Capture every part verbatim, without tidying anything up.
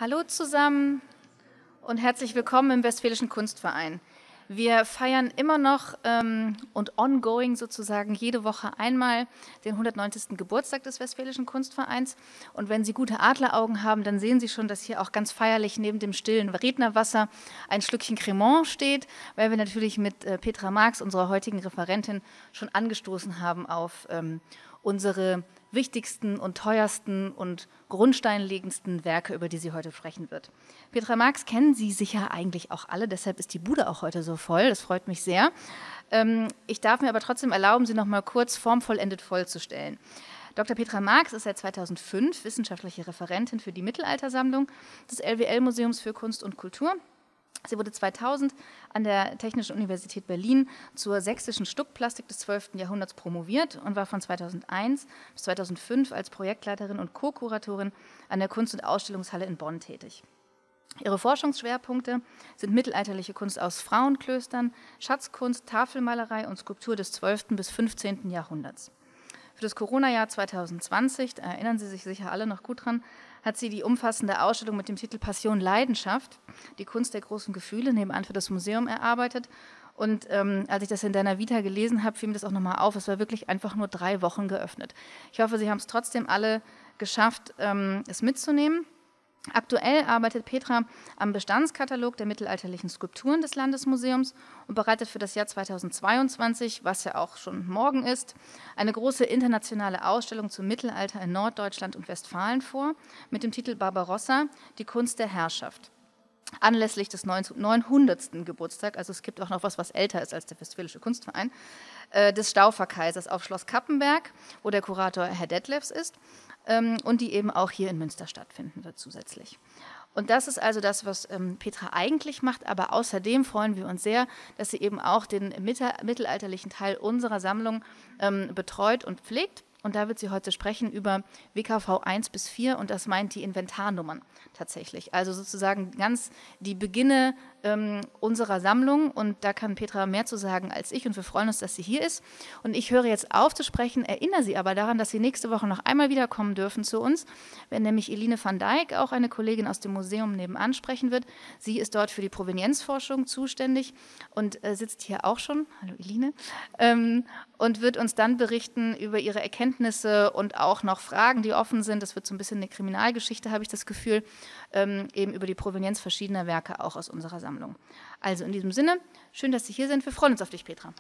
Hallo zusammen und herzlich willkommen im Westfälischen Kunstverein. Wir feiern immer noch ähm, und ongoing sozusagen jede Woche einmal den hundertneunzigsten Geburtstag des Westfälischen Kunstvereins. Und wenn Sie gute Adleraugen haben, dann sehen Sie schon, dass hier auch ganz feierlich neben dem stillen Rednerwasser ein Schlückchen Cremant steht, weil wir natürlich mit äh, Petra Marx, unserer heutigen Referentin, schon angestoßen haben auf ähm, unsere wichtigsten und teuersten und grundsteinlegendsten Werke, über die sie heute sprechen wird. Petra Marx kennen Sie sicher eigentlich auch alle, deshalb ist die Bude auch heute so voll, das freut mich sehr. Ähm, ich darf mir aber trotzdem erlauben, Sie noch mal kurz formvollendet vorzustellen. Doktor Petra Marx ist seit zweitausendfünf wissenschaftliche Referentin für die Mittelaltersammlung des L W L-Museums für Kunst und Kultur. Sie wurde zweitausend an der Technischen Universität Berlin zur sächsischen Stuckplastik des zwölften Jahrhunderts promoviert und war von zweitausendeins bis zweitausendfünf als Projektleiterin und Co-Kuratorin an der Kunst- und Ausstellungshalle in Bonn tätig. Ihre Forschungsschwerpunkte sind mittelalterliche Kunst aus Frauenklöstern, Schatzkunst, Tafelmalerei und Skulptur des zwölften bis fünfzehnten Jahrhunderts. Für das Corona-Jahr zweitausendzwanzig, da erinnern Sie sich sicher alle noch gut dran, hat sie die umfassende Ausstellung mit dem Titel Passion Leidenschaft, die Kunst der großen Gefühle, nebenan für das Museum erarbeitet. Und ähm, als ich das in deiner Vita gelesen habe, fiel mir das auch nochmal auf. Es war wirklich einfach nur drei Wochen geöffnet. Ich hoffe, Sie haben es trotzdem alle geschafft, ähm, es mitzunehmen. Aktuell arbeitet Petra am Bestandskatalog der mittelalterlichen Skulpturen des Landesmuseums und bereitet für das Jahr zweitausendzweiundzwanzig, was ja auch schon morgen ist, eine große internationale Ausstellung zum Mittelalter in Norddeutschland und Westfalen vor, mit dem Titel Barbarossa, die Kunst der Herrschaft. Anlässlich des neunhundertsten Geburtstags, also es gibt auch noch was, was älter ist als der Westfälische Kunstverein, äh, des Stauferkaisers auf Schloss Kappenberg, wo der Kurator Herr Detlefs ist, ähm, und die eben auch hier in Münster stattfinden wird zusätzlich. Und das ist also das, was ähm, Petra eigentlich macht, aber außerdem freuen wir uns sehr, dass sie eben auch den mittelalterlichen Teil unserer Sammlung ähm, betreut und pflegt. Und da wird sie heute sprechen über W K V eins bis vier und das meint die Inventarnummern tatsächlich. Also sozusagen ganz die Beginne ähm, unserer Sammlung und da kann Petra mehr zu sagen als ich und wir freuen uns, dass sie hier ist. Und ich höre jetzt auf zu sprechen, erinnere Sie aber daran, dass Sie nächste Woche noch einmal wiederkommen dürfen zu uns, wenn nämlich Eline van Dijk, auch eine Kollegin aus dem Museum, nebenan sprechen wird. Sie ist dort für die Provenienzforschung zuständig und äh, sitzt hier auch schon, hallo Eline, ähm, und wird uns dann berichten über ihre Erkenntnisse und auch noch Fragen, die offen sind. Das wird so ein bisschen eine Kriminalgeschichte, habe ich das Gefühl, ähm, eben über die Provenienz verschiedener Werke auch aus unserer Sammlung. Also in diesem Sinne, schön, dass Sie hier sind. Wir freuen uns auf dich, Petra.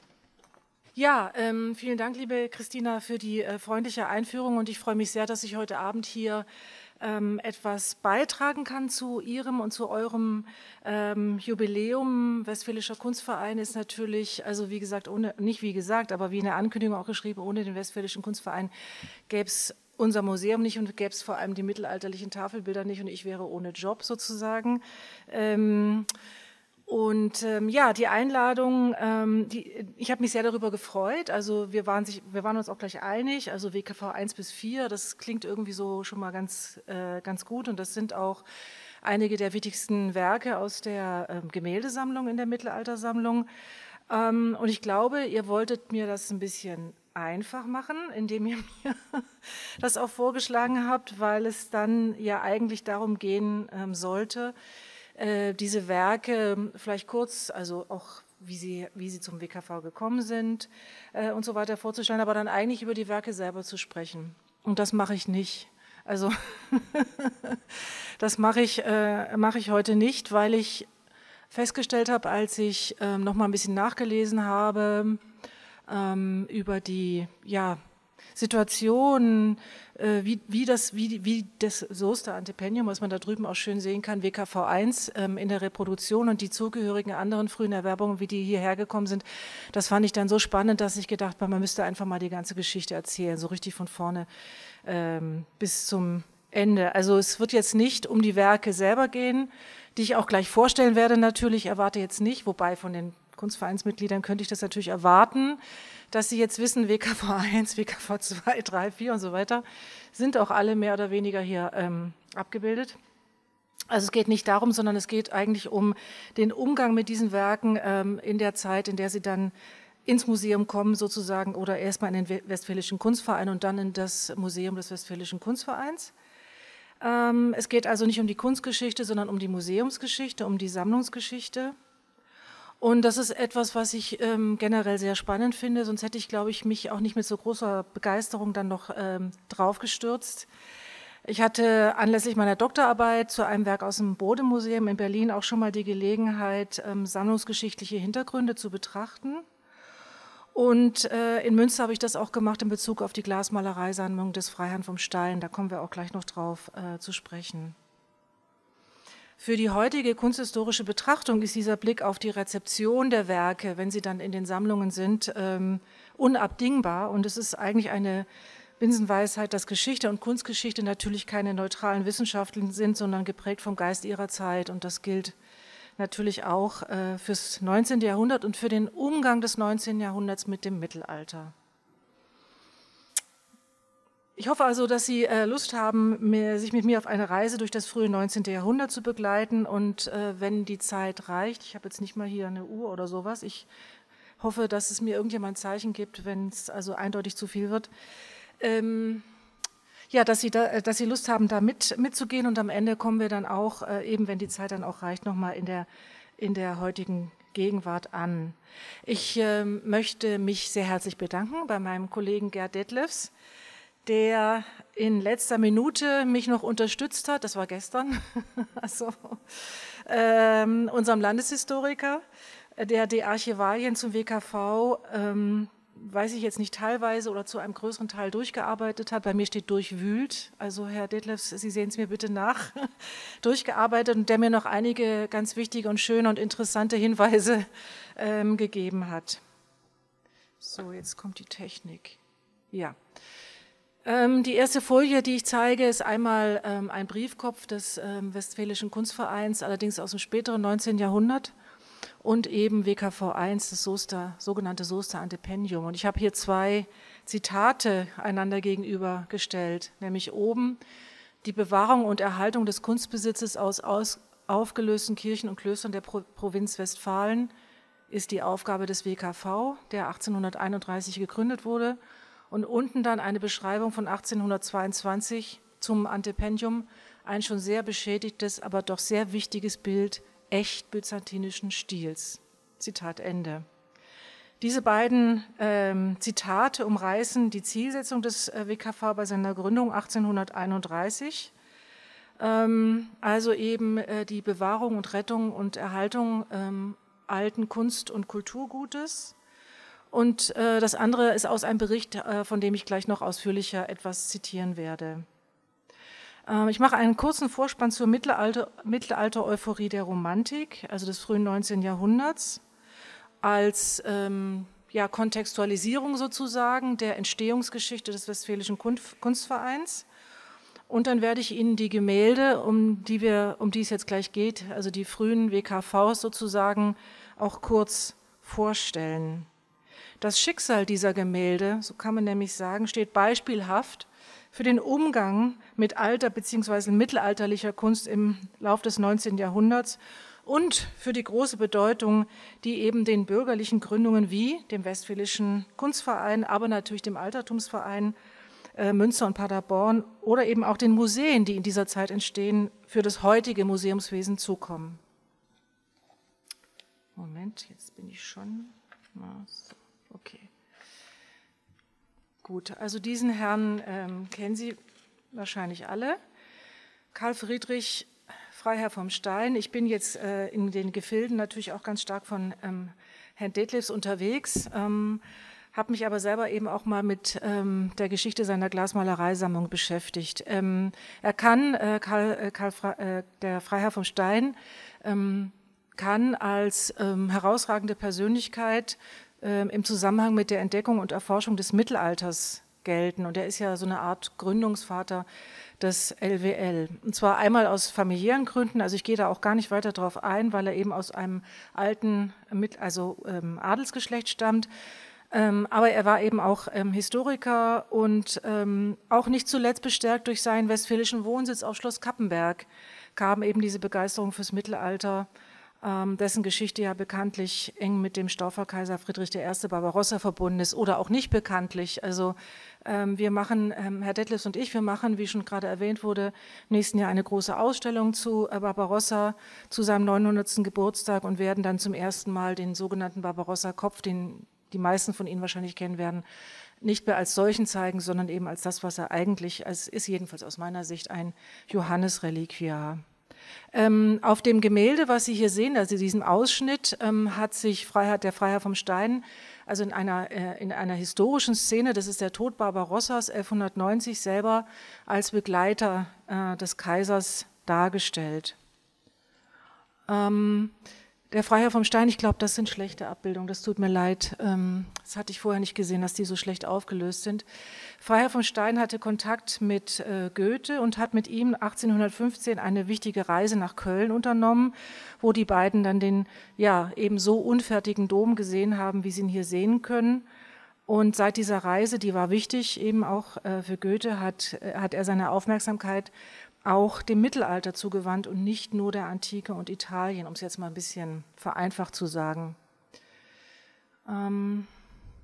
Ja, ähm, vielen Dank, liebe Christina, für die äh, freundliche Einführung und ich freue mich sehr, dass ich heute Abend hier ähm, etwas beitragen kann zu Ihrem und zu eurem ähm, Jubiläum. Westfälischer Kunstverein ist natürlich, also wie gesagt, ohne, nicht wie gesagt, aber wie in der Ankündigung auch geschrieben, ohne den Westfälischen Kunstverein gäbe es unser Museum nicht und gäbe es vor allem die mittelalterlichen Tafelbilder nicht und ich wäre ohne Job sozusagen. Ähm, Und ähm, ja, die Einladung, ähm, die, ich habe mich sehr darüber gefreut. Also wir waren, sich, wir waren uns auch gleich einig, also W K V eins bis vier, das klingt irgendwie so schon mal ganz, äh, ganz gut. Und das sind auch einige der wichtigsten Werke aus der äh, Gemäldesammlung in der Mittelaltersammlung. Ähm, und ich glaube, ihr wolltet mir das ein bisschen einfach machen, indem ihr mir das auch vorgeschlagen habt, weil es dann ja eigentlich darum gehen ähm, sollte, diese Werke vielleicht kurz, also auch wie sie, wie sie zum W K V gekommen sind äh, und so weiter vorzustellen, aber dann eigentlich über die Werke selber zu sprechen. Und das mache ich nicht. Also das mache ich, äh, mache ich heute nicht, weil ich festgestellt habe, als ich äh, noch mal ein bisschen nachgelesen habe ähm, über die, ja, Situation, äh, wie, wie, das, wie, wie das Soester Antependium, was man da drüben auch schön sehen kann, W K V eins ähm, in der Reproduktion und die zugehörigen anderen frühen Erwerbungen, wie die hierher gekommen sind, das fand ich dann so spannend, dass ich gedacht habe, man müsste einfach mal die ganze Geschichte erzählen, so richtig von vorne ähm, bis zum Ende. Also es wird jetzt nicht um die Werke selber gehen, die ich auch gleich vorstellen werde natürlich, erwarte jetzt nicht, wobei von den Kunstvereinsmitgliedern könnte ich das natürlich erwarten, dass sie jetzt wissen, W K V eins, W K V zwei, drei, vier und so weiter, sind auch alle mehr oder weniger hier ähm, abgebildet. Also es geht nicht darum, sondern es geht eigentlich um den Umgang mit diesen Werken ähm, in der Zeit, in der sie dann ins Museum kommen sozusagen oder erstmal in den Westfälischen Kunstverein und dann in das Museum des Westfälischen Kunstvereins. Ähm, es geht also nicht um die Kunstgeschichte, sondern um die Museumsgeschichte, um die Sammlungsgeschichte. Und das ist etwas, was ich ähm, generell sehr spannend finde, sonst hätte ich, glaube ich, mich auch nicht mit so großer Begeisterung dann noch ähm, drauf gestürzt. Ich hatte anlässlich meiner Doktorarbeit zu einem Werk aus dem Bode-Museum in Berlin auch schon mal die Gelegenheit, ähm, sammlungsgeschichtliche Hintergründe zu betrachten. Und äh, in Münster habe ich das auch gemacht in Bezug auf die Glasmalereisammlung des Freiherrn vom Stein. Da kommen wir auch gleich noch drauf äh, zu sprechen. Für die heutige kunsthistorische Betrachtung ist dieser Blick auf die Rezeption der Werke, wenn sie dann in den Sammlungen sind, ähm, unabdingbar. Und es ist eigentlich eine Binsenweisheit, dass Geschichte und Kunstgeschichte natürlich keine neutralen Wissenschaften sind, sondern geprägt vom Geist ihrer Zeit. Und das gilt natürlich auch äh, fürs neunzehnten Jahrhundert und für den Umgang des neunzehnten Jahrhunderts mit dem Mittelalter. Ich hoffe also, dass Sie äh, Lust haben, mir, sich mit mir auf eine Reise durch das frühe neunzehnte Jahrhundert zu begleiten. Und äh, wenn die Zeit reicht, ich habe jetzt nicht mal hier eine Uhr oder sowas, ich hoffe, dass es mir irgendjemand ein Zeichen gibt, wenn es also eindeutig zu viel wird. Ähm, ja, dass Sie, da, dass Sie Lust haben, da mit, mitzugehen. Und am Ende kommen wir dann auch, äh, eben wenn die Zeit dann auch reicht, nochmal in der, in der heutigen Gegenwart an. Ich äh, möchte mich sehr herzlich bedanken bei meinem Kollegen Gerd Detlefs, der in letzter Minute mich noch unterstützt hat, das war gestern, also, ähm, unserem Landeshistoriker, der die Archivalien zum W K V, ähm, weiß ich jetzt nicht, teilweise oder zu einem größeren Teil durchgearbeitet hat. Bei mir steht durchwühlt, also Herr Detlefs, Sie sehen es mir bitte nach, durchgearbeitet und der mir noch einige ganz wichtige und schöne und interessante Hinweise ähm, gegeben hat. So, jetzt kommt die Technik. Ja. Die erste Folie, die ich zeige, ist einmal ähm, ein Briefkopf des ähm, Westfälischen Kunstvereins, allerdings aus dem späteren neunzehnten Jahrhundert und eben W K V eins, das Soester, sogenannte Soester Antependium. Und ich habe hier zwei Zitate einander gegenübergestellt, nämlich oben die Bewahrung und Erhaltung des Kunstbesitzes aus, aus aufgelösten Kirchen und Klöstern der Pro Provinz Westfalen ist die Aufgabe des W K V, der achtzehnhunderteinunddreißig gegründet wurde. Und unten dann eine Beschreibung von achtzehnhundertzweiundzwanzig zum Antependium, ein schon sehr beschädigtes, aber doch sehr wichtiges Bild echt byzantinischen Stils. Zitat Ende. Diese beiden ähm, Zitate umreißen die Zielsetzung des äh, W K V bei seiner Gründung achtzehnhunderteinunddreißig, ähm, also eben äh, die Bewahrung und Rettung und Erhaltung ähm, alten Kunst- und Kulturgutes. Und äh, das andere ist aus einem Bericht, äh, von dem ich gleich noch ausführlicher etwas zitieren werde. Ähm, ich mache einen kurzen Vorspann zur Mittelalter, Mittelalter-Euphorie der Romantik, also des frühen neunzehnten Jahrhunderts, als ähm, ja, Kontextualisierung sozusagen der Entstehungsgeschichte des Westfälischen Kunstvereins. Und dann werde ich Ihnen die Gemälde, um die, wir, um die es jetzt gleich geht, also die frühen W K Vs sozusagen, auch kurz vorstellen. Das Schicksal dieser Gemälde, so kann man nämlich sagen, steht beispielhaft für den Umgang mit alter bzw. mittelalterlicher Kunst im Lauf des neunzehnten Jahrhunderts und für die große Bedeutung, die eben den bürgerlichen Gründungen wie dem Westfälischen Kunstverein, aber natürlich dem Altertumsverein äh, Münster und Paderborn oder eben auch den Museen, die in dieser Zeit entstehen, für das heutige Museumswesen zukommen. Moment, jetzt bin ich schon... Na, so. Okay. Gut, also diesen Herrn ähm, kennen Sie wahrscheinlich alle. Karl Friedrich, Freiherr vom Stein. Ich bin jetzt äh, in den Gefilden natürlich auch ganz stark von ähm, Herrn Detlefs unterwegs, ähm, habe mich aber selber eben auch mal mit ähm, der Geschichte seiner Glasmalereisammlung beschäftigt. Ähm, er kann, äh, Karl, äh, Karl Fra äh, der Freiherr vom Stein, ähm, kann als ähm, herausragende Persönlichkeit im Zusammenhang mit der Entdeckung und Erforschung des Mittelalters gelten. Und er ist ja so eine Art Gründungsvater des L W L. Und zwar einmal aus familiären Gründen, also ich gehe da auch gar nicht weiter darauf ein, weil er eben aus einem alten, also ähm, Adelsgeschlecht stammt. Ähm, aber er war eben auch ähm, Historiker und ähm, auch nicht zuletzt bestärkt durch seinen westfälischen Wohnsitz auf Schloss Cappenberg kam eben diese Begeisterung fürs Mittelalter ähm, dessen Geschichte ja bekanntlich eng mit dem Stauferkaiser Friedrich der Erste Barbarossa verbunden ist oder auch nicht bekanntlich. Also ähm, wir machen, ähm, Herr Detlefs und ich, wir machen, wie schon gerade erwähnt wurde, im nächsten Jahr eine große Ausstellung zu äh, Barbarossa zu seinem neunhundertsten Geburtstag und werden dann zum ersten Mal den sogenannten Barbarossa-Kopf, den die meisten von Ihnen wahrscheinlich kennen werden, nicht mehr als solchen zeigen, sondern eben als das, was er eigentlich als ist, jedenfalls aus meiner Sicht, ein Johannes-Reliquiar. Ähm, auf dem Gemälde, was Sie hier sehen, also diesem Ausschnitt, ähm, hat sich Freiherr, der Freiherr vom Stein, also in einer, äh, in einer historischen Szene, das ist der Tod Barbarossas elfhundertneunzig, selber als Begleiter äh, des Kaisers dargestellt. Ähm, Der Freiherr vom Stein, ich glaube, das sind schlechte Abbildungen, das tut mir leid. Das hatte ich vorher nicht gesehen, dass die so schlecht aufgelöst sind. Freiherr vom Stein hatte Kontakt mit Goethe und hat mit ihm achtzehnhundertfünfzehn eine wichtige Reise nach Köln unternommen, wo die beiden dann den ja, eben so unfertigen Dom gesehen haben, wie Sie ihn hier sehen können. Und seit dieser Reise, die war wichtig eben auch für Goethe, hat, hat er seine Aufmerksamkeit auch dem Mittelalter zugewandt und nicht nur der Antike und Italien, um es jetzt mal ein bisschen vereinfacht zu sagen. Ähm,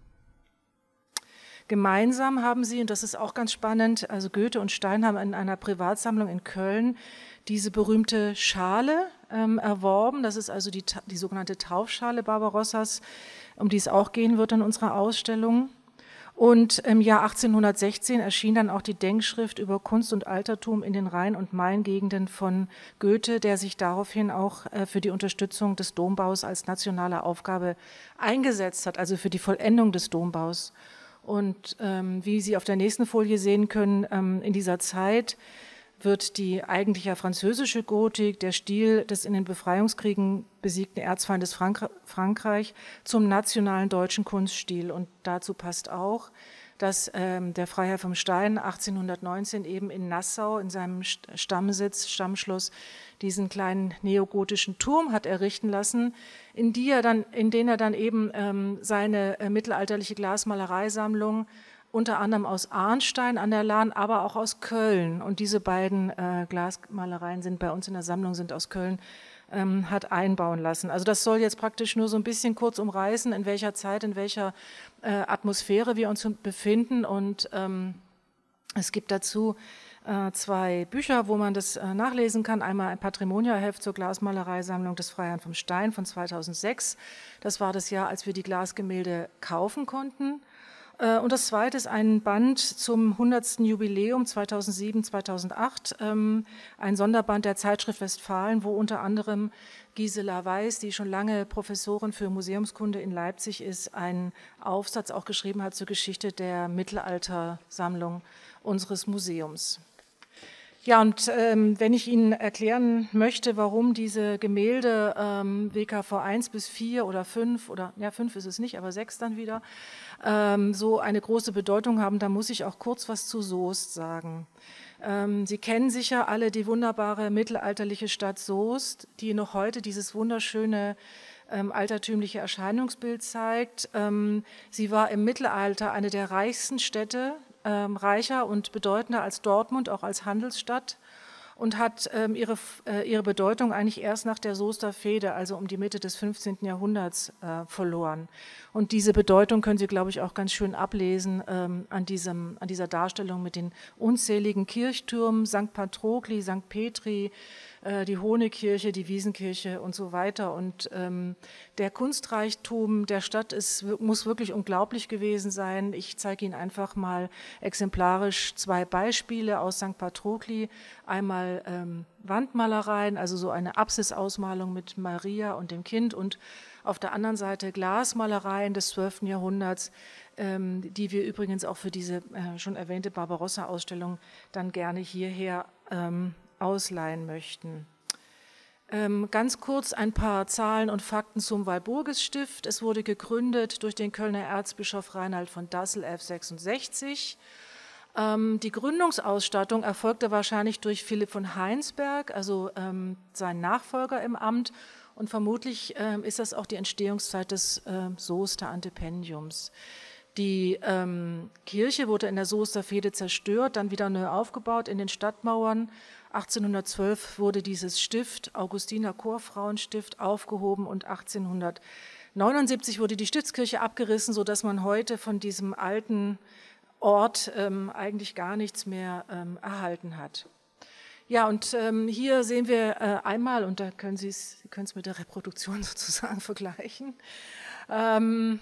gemeinsam haben sie, und das ist auch ganz spannend, also Goethe und Stein haben in einer Privatsammlung in Köln diese berühmte Schale ähm, erworben. Das ist also die, die sogenannte Taufschale Barbarossas, um die es auch gehen wird in unserer Ausstellung. Und im Jahr achtzehnhundertsechzehn erschien dann auch die Denkschrift über Kunst und Altertum in den Rhein- und Main-Gegenden von Goethe, der sich daraufhin auch für die Unterstützung des Dombaus als nationale Aufgabe eingesetzt hat, also für die Vollendung des Dombaus. Und ähm, wie Sie auf der nächsten Folie sehen können, ähm, in dieser Zeit wird die eigentlich ja französische Gotik, der Stil des in den Befreiungskriegen besiegten Erzfeindes Frank- Frankreich, zum nationalen deutschen Kunststil. Und dazu passt auch, dass ähm, der Freiherr vom Stein achtzehnhundertneunzehn eben in Nassau in seinem Stammsitz, Stammschloss, diesen kleinen neogotischen Turm hat errichten lassen, in, die er dann, in den er dann eben ähm, seine äh, mittelalterliche Glasmalereisammlung unter anderem aus Arnstein an der Lahn, aber auch aus Köln. Und diese beiden äh, Glasmalereien sind bei uns in der Sammlung, sind aus Köln, ähm, hat einbauen lassen. Also das soll jetzt praktisch nur so ein bisschen kurz umreißen, in welcher Zeit, in welcher äh, Atmosphäre wir uns befinden. Und ähm, es gibt dazu äh, zwei Bücher, wo man das äh, nachlesen kann. Einmal ein Patrimonialheft zur Glasmalereisammlung des Freiherrn vom Stein von zweitausendsechs. Das war das Jahr, als wir die Glasgemälde kaufen konnten. Und das zweite ist ein Band zum hundertsten Jubiläum zweitausendsieben, zweitausendacht, ein Sonderband der Zeitschrift Westfalen, wo unter anderem Gisela Weiß, die schon lange Professorin für Museumskunde in Leipzig ist, einen Aufsatz auch geschrieben hat zur Geschichte der Mittelaltersammlung unseres Museums. Ja, und ähm, wenn ich Ihnen erklären möchte, warum diese Gemälde ähm, W K V eins bis vier oder fünf oder, ja, fünf ist es nicht, aber sechs dann wieder, ähm, so eine große Bedeutung haben, da muss ich auch kurz was zu Soest sagen. Ähm, Sie kennen sicher alle die wunderbare mittelalterliche Stadt Soest, die noch heute dieses wunderschöne ähm, altertümliche Erscheinungsbild zeigt. Ähm, sie war im Mittelalter eine der reichsten Städte, Ähm, reicher und bedeutender als Dortmund, auch als Handelsstadt, und hat ähm, ihre, äh, ihre Bedeutung eigentlich erst nach der Soester Fehde, also um die Mitte des fünfzehnten Jahrhunderts, äh, verloren. Und diese Bedeutung können Sie, glaube ich, auch ganz schön ablesen ähm, an, diesem, an dieser Darstellung mit den unzähligen Kirchtürmen, Sankt Patrokli, Sankt Petri, äh, die Hohnekirche, die Wiesenkirche und so weiter. Und ähm, der Kunstreichtum der Stadt ist, muss wirklich unglaublich gewesen sein. Ich zeige Ihnen einfach mal exemplarisch zwei Beispiele aus Sankt Patrokli. Einmal ähm, Wandmalereien, also so eine Apsisausmalung mit Maria und dem Kind, und auf der anderen Seite Glasmalereien des zwölften Jahrhunderts, ähm, die wir übrigens auch für diese äh, schon erwähnte Barbarossa-Ausstellung dann gerne hierher ähm, ausleihen möchten. Ähm, ganz kurz ein paar Zahlen und Fakten zum Walburgisstift. Es wurde gegründet durch den Kölner Erzbischof Reinhard von Dassel elfhundertsechsundsechzig. Ähm, die Gründungsausstattung erfolgte wahrscheinlich durch Philipp von Heinsberg, also ähm, sein Nachfolger im Amt, und vermutlich ähm, ist das auch die Entstehungszeit des äh, Soester Antependiums. Die ähm, Kirche wurde in der Soester Fehde zerstört, dann wieder neu aufgebaut in den Stadtmauern. achtzehnhundertzwölf wurde dieses Stift, Augustiner Chorfrauenstift, aufgehoben und achtzehnhundertneunundsiebzig wurde die Stiftskirche abgerissen, sodass man heute von diesem alten Ort ähm, eigentlich gar nichts mehr ähm, erhalten hat. Ja, und ähm, hier sehen wir äh, einmal, und da können Sie es mit der Reproduktion sozusagen vergleichen, ähm,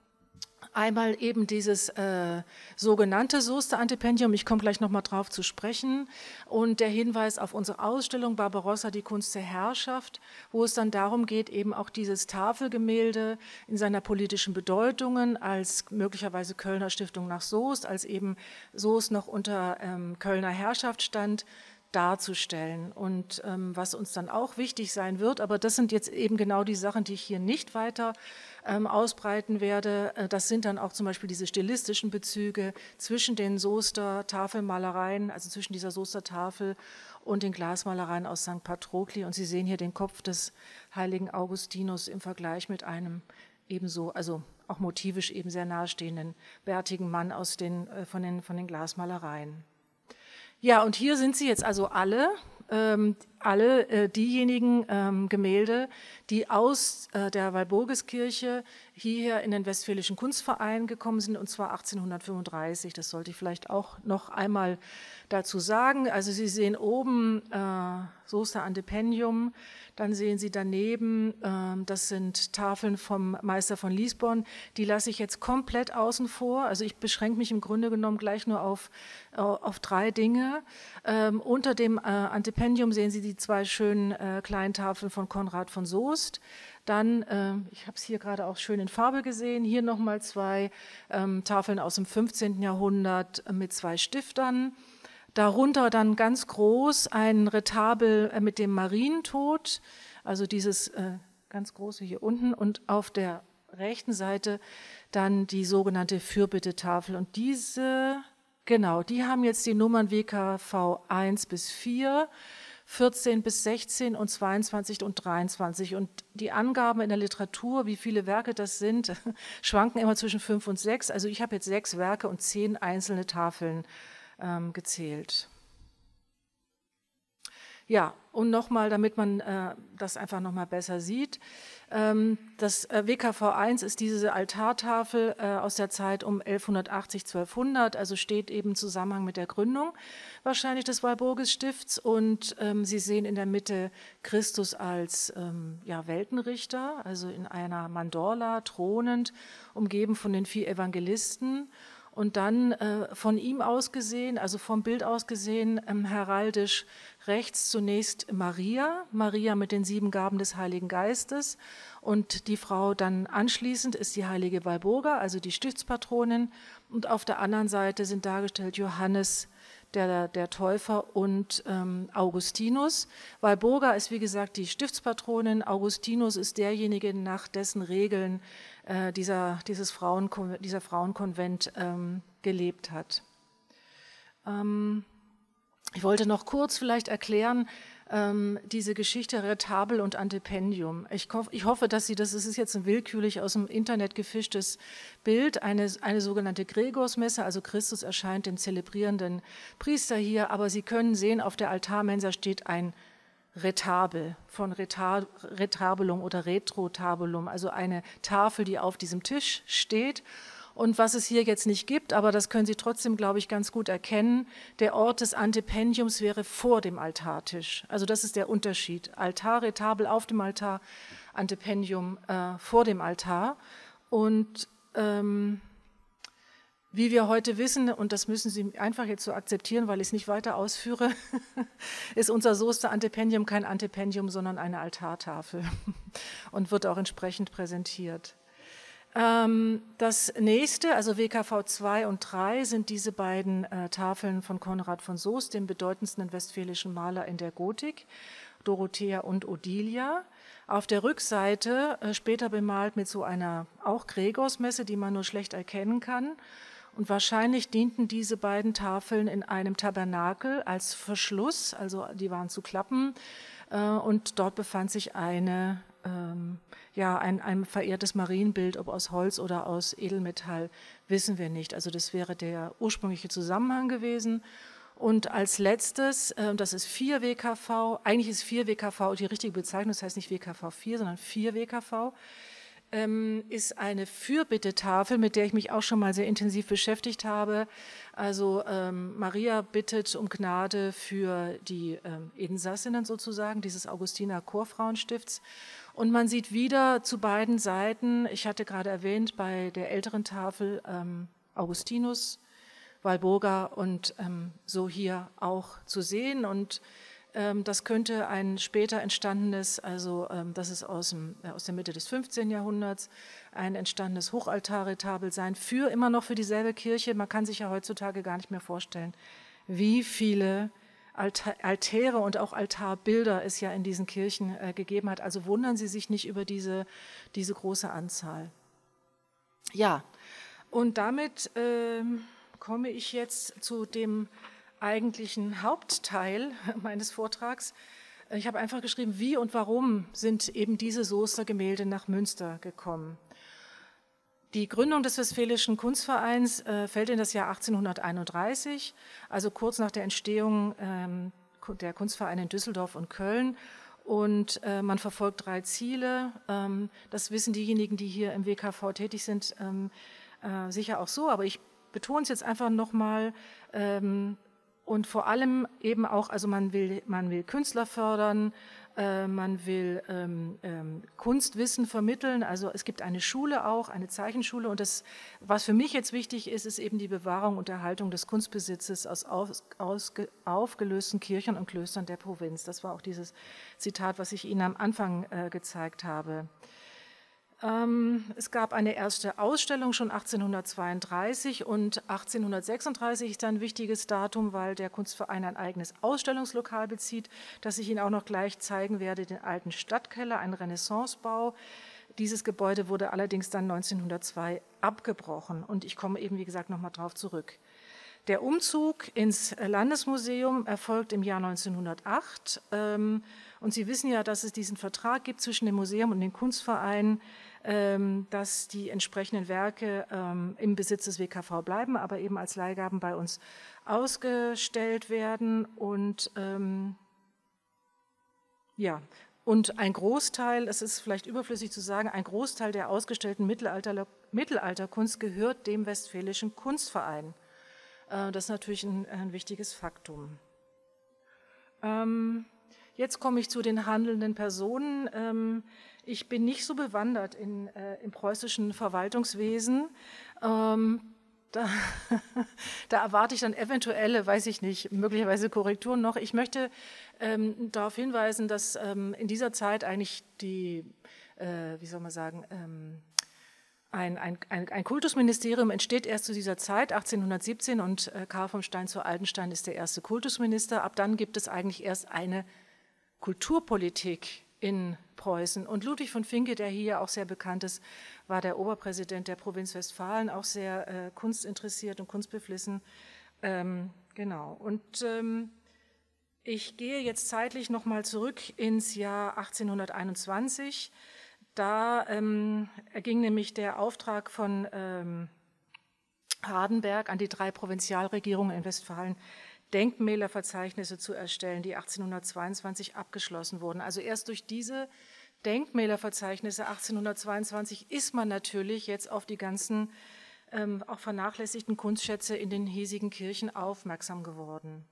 einmal eben dieses äh, sogenannte Soester-Antependium, ich komme gleich nochmal drauf zu sprechen, und der Hinweis auf unsere Ausstellung Barbarossa, die Kunst der Herrschaft, wo es dann darum geht, eben auch dieses Tafelgemälde in seiner politischen Bedeutung als möglicherweise Kölner Stiftung nach Soest, als eben Soest noch unter ähm, Kölner Herrschaft stand, darzustellen. Und ähm, was uns dann auch wichtig sein wird, aber das sind jetzt eben genau die Sachen, die ich hier nicht weiter ähm, ausbreiten werde, äh, das sind dann auch zum Beispiel diese stilistischen Bezüge zwischen den Soester Tafelmalereien, also zwischen dieser Soester Tafel und den Glasmalereien aus Sankt Patrokli. Und Sie sehen hier den Kopf des heiligen Augustinus im Vergleich mit einem ebenso, also auch motivisch eben sehr nahestehenden, bärtigen Mann aus den, äh, von, den, von den Glasmalereien. Ja, und hier sind sie jetzt also alle, ähm, alle äh, diejenigen ähm, Gemälde, die aus äh, der Walburgiskirche hierher in den Westfälischen Kunstverein gekommen sind, und zwar achtzehnhundertfünfunddreißig. Das sollte ich vielleicht auch noch einmal dazu sagen. Also Sie sehen oben äh, Soester Antependium, dann sehen Sie daneben, äh, das sind Tafeln vom Meister von Liesborn. Die lasse ich jetzt komplett außen vor. Also ich beschränke mich im Grunde genommen gleich nur auf, äh, auf drei Dinge. Ähm, unter dem äh, Antependium sehen Sie die zwei schönen äh, kleinen Tafeln von Konrad von Soest. Dann, äh, ich habe es hier gerade auch schön in Farbe gesehen, hier nochmal zwei ähm, Tafeln aus dem fünfzehnten Jahrhundert äh, mit zwei Stiftern. Darunter dann ganz groß ein Retabel äh, mit dem Marientod, also dieses äh, ganz große hier unten, und auf der rechten Seite dann die sogenannte Fürbittetafel. Und diese, genau, die haben jetzt die Nummern W K V eins bis vier, vierzehn bis sechzehn und zweiundzwanzig und dreiundzwanzig. Und die Angaben in der Literatur, wie viele Werke das sind, schwanken immer zwischen fünf und sechs. Also ich habe jetzt sechs Werke und zehn einzelne Tafeln ähm, gezählt. Ja, und nochmal, damit man äh, das einfach nochmal besser sieht, ähm, das äh, W K V eins ist diese Altartafel äh, aus der Zeit um elfhundertachtzig, zwölfhundert, also steht eben im Zusammenhang mit der Gründung wahrscheinlich des Walburgisstifts, und ähm, Sie sehen in der Mitte Christus als ähm, ja, Weltenrichter, also in einer Mandorla thronend, umgeben von den vier Evangelisten. Und dann äh, von ihm aus gesehen, also vom Bild aus gesehen, ähm, heraldisch rechts zunächst Maria, Maria mit den sieben Gaben des Heiligen Geistes, und die Frau dann anschließend ist die heilige Walburga, also die Stiftspatronin, und auf der anderen Seite sind dargestellt Johannes, der, der Täufer, und ähm, Augustinus. Walburga ist wie gesagt die Stiftspatronin, Augustinus ist derjenige, nach dessen Regeln äh, dieser, dieses Frauenkon dieser Frauenkonvent ähm, gelebt hat. Ähm, ich wollte noch kurz vielleicht erklären, ähm, diese Geschichte Retabel und Antependium. Ich, ich hoffe, dass Sie, das ist jetzt ein willkürlich aus dem Internet gefischtes Bild, eine, eine sogenannte Gregorsmesse, also Christus erscheint dem zelebrierenden Priester hier, aber Sie können sehen, auf der Altarmensa steht ein Retabel, von Retar Retabulum oder Retrotabulum, also eine Tafel, die auf diesem Tisch steht. Und was es hier jetzt nicht gibt, aber das können Sie trotzdem, glaube ich, ganz gut erkennen, der Ort des Antependiums wäre vor dem Altartisch. Also das ist der Unterschied. Altar, Retabel auf dem Altar, Antependium äh, vor dem Altar. Und ähm, wie wir heute wissen, und das müssen Sie einfach jetzt so akzeptieren, weil ich es nicht weiter ausführe, ist unser Soester Antependium kein Antependium, sondern eine Altartafel und wird auch entsprechend präsentiert. Das nächste, also W K V zwei und drei, sind diese beiden äh, Tafeln von Konrad von Soest, dem bedeutendsten westfälischen Maler in der Gotik, Dorothea und Odilia. Auf der Rückseite, äh, später bemalt mit so einer auch Gregorsmesse, die man nur schlecht erkennen kann. Und wahrscheinlich dienten diese beiden Tafeln in einem Tabernakel als Verschluss, also die waren zu Klappen, äh, und dort befand sich eine ähm, ja, ein, ein verehrtes Marienbild, ob aus Holz oder aus Edelmetall, wissen wir nicht. Also das wäre der ursprüngliche Zusammenhang gewesen. Und als letztes, äh, das ist vier W K V, eigentlich ist vier W K V die richtige Bezeichnung, das heißt nicht W K V vier, sondern vier W K V, ähm, ist eine Fürbittetafel, mit der ich mich auch schon mal sehr intensiv beschäftigt habe. Also ähm, Maria bittet um Gnade für die ähm, Insassinnen sozusagen, dieses Augustiner Chorfrauenstifts. Und man sieht wieder zu beiden Seiten, ich hatte gerade erwähnt, bei der älteren Tafel ähm, Augustinus, Walburga und ähm, so hier auch zu sehen. Und ähm, das könnte ein später entstandenes, also ähm, das ist aus, dem, äh, aus der Mitte des fünfzehnten Jahrhunderts, ein entstandenes Hochaltarretabel sein, für immer noch für dieselbe Kirche. Man kann sich ja heutzutage gar nicht mehr vorstellen, wie viele Alta- Altäre und auch Altarbilder es ja in diesen Kirchen äh, gegeben hat. Also wundern Sie sich nicht über diese, diese große Anzahl. Ja, und damit ähm, komme ich jetzt zu dem eigentlichen Hauptteil meines Vortrags. Ich habe einfach geschrieben, wie und warum sind eben diese Soester Gemälde nach Münster gekommen. Die Gründung des Westfälischen Kunstvereins äh, fällt in das Jahr achtzehnhunderteinunddreißig, also kurz nach der Entstehung ähm, der Kunstvereine in Düsseldorf und Köln. Und äh, man verfolgt drei Ziele. Ähm, das wissen diejenigen, die hier im W K V tätig sind, ähm, äh, sicher auch so. Aber ich betone es jetzt einfach nochmal. Ähm, und vor allem eben auch, also man will, man will Künstler fördern, äh, man will ähm, ähm, Kunstwissen vermitteln. Also es gibt eine Schule auch, eine Zeichenschule. Und das, was für mich jetzt wichtig ist, ist eben die Bewahrung und Erhaltung des Kunstbesitzes aus, aus, aus aufgelösten Kirchen und Klöstern der Provinz. Das war auch dieses Zitat, was ich Ihnen am Anfang äh, gezeigt habe. Ähm, es gab eine erste Ausstellung schon achtzehnhundertzweiunddreißig und achtzehnhundertsechsunddreißig ist ein wichtiges Datum, weil der Kunstverein ein eigenes Ausstellungslokal bezieht, das ich Ihnen auch noch gleich zeigen werde, den alten Stadtkeller, ein Renaissancebau. Dieses Gebäude wurde allerdings dann neunzehnhundertzwei abgebrochen und ich komme eben, wie gesagt, nochmal drauf zurück. Der Umzug ins Landesmuseum erfolgt im Jahr neunzehnhundertacht und Sie wissen ja, dass es diesen Vertrag gibt zwischen dem Museum und dem Kunstverein, dass die entsprechenden Werke im Besitz des W K V bleiben, aber eben als Leihgaben bei uns ausgestellt werden. Und ähm, ja, und ein Großteil, es ist vielleicht überflüssig zu sagen, ein Großteil der ausgestellten Mittelalter, Mittelalterkunst gehört dem Westfälischen Kunstverein. Äh, das ist natürlich ein, ein wichtiges Faktum. Ähm, Jetzt komme ich zu den handelnden Personen. Ich bin nicht so bewandert in, äh, im preußischen Verwaltungswesen. Ähm, da, da erwarte ich dann eventuelle, weiß ich nicht, möglicherweise Korrekturen noch. Ich möchte ähm, darauf hinweisen, dass ähm, in dieser Zeit eigentlich die, äh, wie soll man sagen, ähm, Ein, ein, ein Kultusministerium entsteht erst zu dieser Zeit, achtzehnhundertsiebzehn, und äh, Karl vom Stein zu Altenstein ist der erste Kultusminister. Ab dann gibt es eigentlich erst eine Kulturpolitik in Preußen. Und Ludwig von Vincke, der hier auch sehr bekannt ist, war der Oberpräsident der Provinz Westfalen, auch sehr äh, kunstinteressiert und kunstbeflissen. Ähm, genau. Und ähm, ich gehe jetzt zeitlich nochmal zurück ins Jahr achtzehnhunderteinundzwanzig. Da ähm, erging nämlich der Auftrag von ähm, Hardenberg an die drei Provinzialregierungen in Westfalen, Denkmälerverzeichnisse zu erstellen, die achtzehnhundertzweiundzwanzig abgeschlossen wurden. Also erst durch diese Denkmälerverzeichnisse achtzehnhundertzweiundzwanzig ist man natürlich jetzt auf die ganzen ähm, auch vernachlässigten Kunstschätze in den hiesigen Kirchen aufmerksam geworden.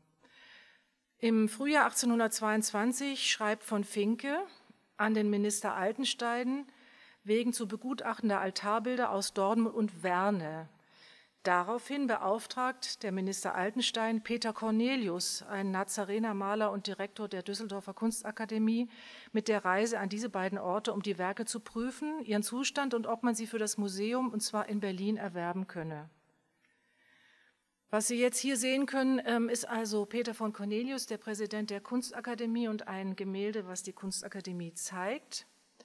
Im Frühjahr achtzehnhundertzweiundzwanzig schreibt von Vincke an den Minister Altenstein wegen zu begutachtender Altarbilder aus Dortmund und Werne. Daraufhin beauftragt der Minister Altenstein Peter Cornelius, einen Nazarener Maler und Direktor der Düsseldorfer Kunstakademie, mit der Reise an diese beiden Orte, um die Werke zu prüfen, ihren Zustand und ob man sie für das Museum, und zwar in Berlin, erwerben könne. Was Sie jetzt hier sehen können, ist also Peter von Cornelius, der Präsident der Kunstakademie, und ein Gemälde, was die Kunstakademie zeigt.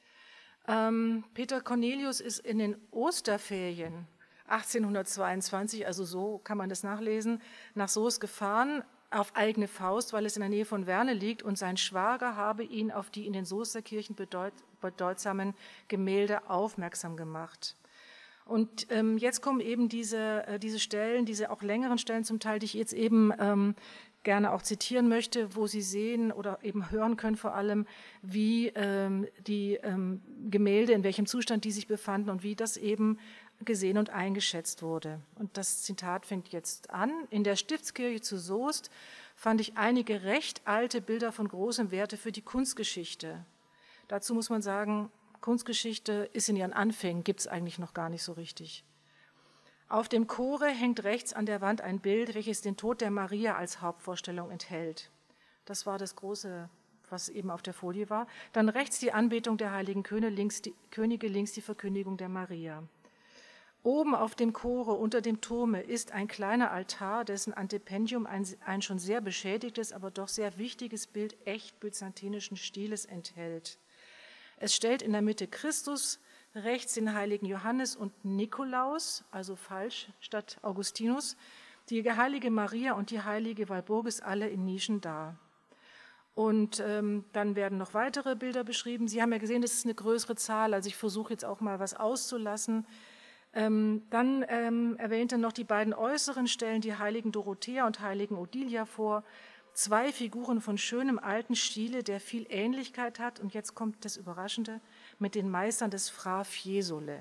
Peter Cornelius ist in den Osterferien achtzehnhundertzweiundzwanzig, also so kann man das nachlesen, nach Soest gefahren, auf eigene Faust, weil es in der Nähe von Werne liegt, und sein Schwager habe ihn auf die in den Soesterkirchen bedeut, bedeutsamen Gemälde aufmerksam gemacht. Und ähm, jetzt kommen eben diese, äh, diese Stellen, diese auch längeren Stellen zum Teil, die ich jetzt eben ähm, gerne auch zitieren möchte, wo Sie sehen oder eben hören können vor allem, wie ähm, die ähm, Gemälde, in welchem Zustand die sich befanden und wie das eben gesehen und eingeschätzt wurde. Und das Zitat fängt jetzt an. In der Stiftskirche zu Soest fand ich einige recht alte Bilder von großem Werte für die Kunstgeschichte. Dazu muss man sagen, Kunstgeschichte ist in ihren Anfängen, gibt es eigentlich noch gar nicht so richtig. Auf dem Chore hängt rechts an der Wand ein Bild, welches den Tod der Maria als Hauptvorstellung enthält. Das war das große, was eben auf der Folie war. Dann rechts die Anbetung der heiligen Könige, links die, Könige, links die Verkündigung der Maria. Oben auf dem Chore unter dem Turme ist ein kleiner Altar, dessen Antependium ein, ein schon sehr beschädigtes, aber doch sehr wichtiges Bild echt byzantinischen Stiles enthält. Es stellt in der Mitte Christus, rechts den heiligen Johannes und Nikolaus, also falsch statt Augustinus, die heilige Maria und die heilige Walburgis alle in Nischen dar. Und ähm, dann werden noch weitere Bilder beschrieben. Sie haben ja gesehen, das ist eine größere Zahl, also ich versuche jetzt auch mal was auszulassen. Ähm, dann ähm, erwähnte noch die beiden äußeren Stellen die heiligen Dorothea und heiligen Odilia vor. Zwei Figuren von schönem alten Stile, der viel Ähnlichkeit hat, und jetzt kommt das Überraschende, mit den Meistern des Fra Fiesole.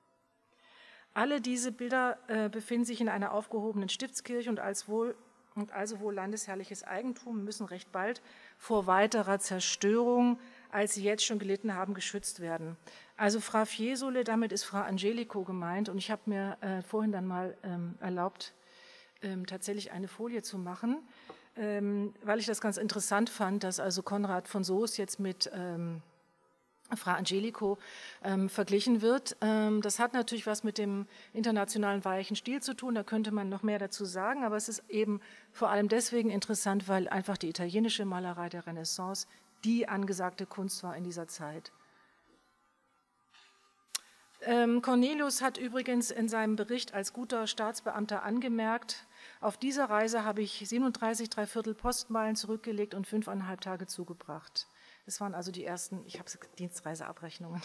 Alle diese Bilder äh, befinden sich in einer aufgehobenen Stiftskirche und, als wohl, und also wohl landesherrliches Eigentum, müssen recht bald vor weiterer Zerstörung, als sie jetzt schon gelitten haben, geschützt werden. Also Fra Fiesole, damit ist Fra Angelico gemeint, und ich habe mir äh, vorhin dann mal ähm, erlaubt, ähm, tatsächlich eine Folie zu machen, ähm, weil ich das ganz interessant fand, dass also Konrad von Soest jetzt mit ähm, Fra Angelico ähm, verglichen wird. Ähm, das hat natürlich was mit dem internationalen weichen Stil zu tun, da könnte man noch mehr dazu sagen, aber es ist eben vor allem deswegen interessant, weil einfach die italienische Malerei der Renaissance die angesagte Kunst war in dieser Zeit. Ähm, Cornelius hat übrigens in seinem Bericht als guter Staatsbeamter angemerkt, auf dieser Reise habe ich siebenunddreißig Dreiviertel Postmeilen zurückgelegt und fünfeinhalb Tage zugebracht. Das waren also die ersten, ich habe Dienstreiseabrechnungen.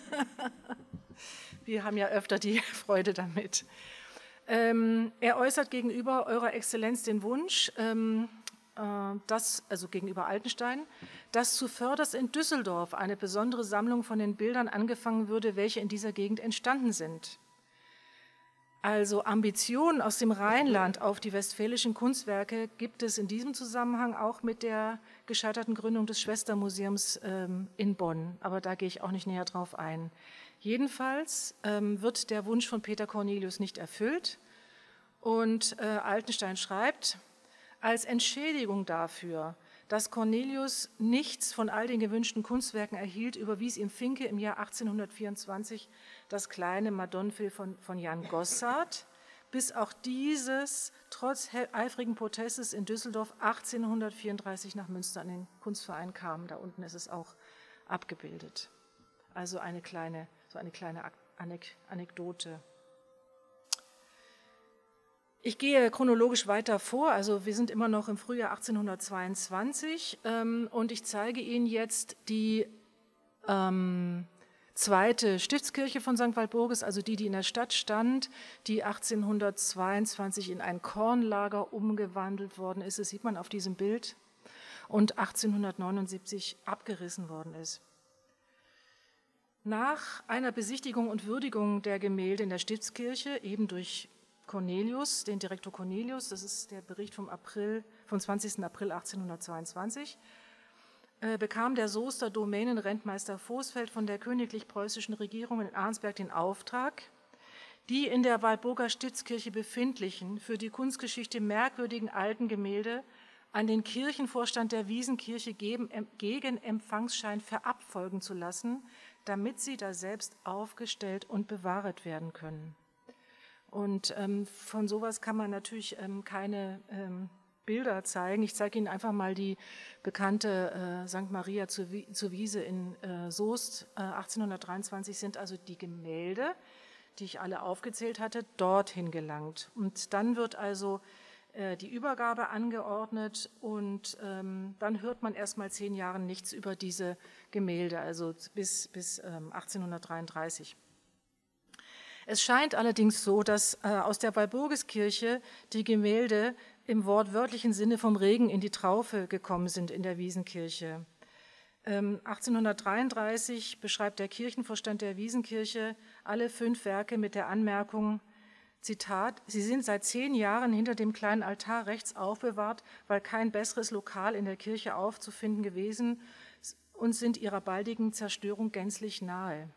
Wir haben ja öfter die Freude damit. Ähm, er äußert gegenüber Eurer Exzellenz den Wunsch, ähm, das, also gegenüber Altenstein, dass zuvörderst in Düsseldorf eine besondere Sammlung von den Bildern angefangen würde, welche in dieser Gegend entstanden sind. Also Ambitionen aus dem Rheinland auf die westfälischen Kunstwerke gibt es in diesem Zusammenhang auch mit der gescheiterten Gründung des Schwestermuseums ähm, in Bonn, aber da gehe ich auch nicht näher drauf ein. Jedenfalls ähm, wird der Wunsch von Peter Cornelius nicht erfüllt, und äh, Altenstein schreibt: Als Entschädigung dafür, dass Cornelius nichts von all den gewünschten Kunstwerken erhielt, überwies ihm Finke im Jahr achtzehnhundertvierundzwanzig das kleine Madonnenbild von, von Jan Gossard, bis auch dieses trotz eifrigen Protestes in Düsseldorf achtzehnhundertvierunddreißig nach Münster an den Kunstverein kam. Da unten ist es auch abgebildet. Also eine kleine, so eine kleine Anekdote. Ich gehe chronologisch weiter vor, also wir sind immer noch im Frühjahr achtzehnhundertzweiundzwanzig ähm, und ich zeige Ihnen jetzt die ähm, zweite Stiftskirche von Sankt Walburgis, also die, die in der Stadt stand, die achtzehnhundertzweiundzwanzig in ein Kornlager umgewandelt worden ist, das sieht man auf diesem Bild, und achtzehnhundertneunundsiebzig abgerissen worden ist. Nach einer Besichtigung und Würdigung der Gemälde in der Stiftskirche, eben durch Cornelius, den Direktor Cornelius, das ist der Bericht vom, April, vom zwanzigsten April achtzehnhundertzweiundzwanzig, äh, bekam der Soester Domänenrentmeister Voßfeld von der königlich-preußischen Regierung in Arnsberg den Auftrag, die in der Walburger Stiftskirche befindlichen, für die Kunstgeschichte merkwürdigen alten Gemälde an den Kirchenvorstand der Wiesenkirche gegen Empfangsschein verabfolgen zu lassen, damit sie da selbst aufgestellt und bewahret werden können. Und ähm, von sowas kann man natürlich ähm, keine ähm, Bilder zeigen. Ich zeige Ihnen einfach mal die bekannte äh, Sankt Maria zur, zur Wiese in äh, Soest. Äh, achtzehnhundertdreiundzwanzig sind also die Gemälde, die ich alle aufgezählt hatte, dorthin gelangt. Und dann wird also äh, die Übergabe angeordnet, und ähm, dann hört man erst mal zehn Jahre nichts über diese Gemälde, also bis, bis ähm, achtzehnhundertdreiunddreißig. Es scheint allerdings so, dass äh, aus der Walburgiskirche die Gemälde im wortwörtlichen Sinne vom Regen in die Traufe gekommen sind in der Wiesenkirche. Ähm, achtzehnhundertdreiunddreißig beschreibt der Kirchenvorstand der Wiesenkirche alle fünf Werke mit der Anmerkung, Zitat, sie sind seit zehn Jahren hinter dem kleinen Altar rechts aufbewahrt, weil kein besseres Lokal in der Kirche aufzufinden gewesen und sind ihrer baldigen Zerstörung gänzlich nahe.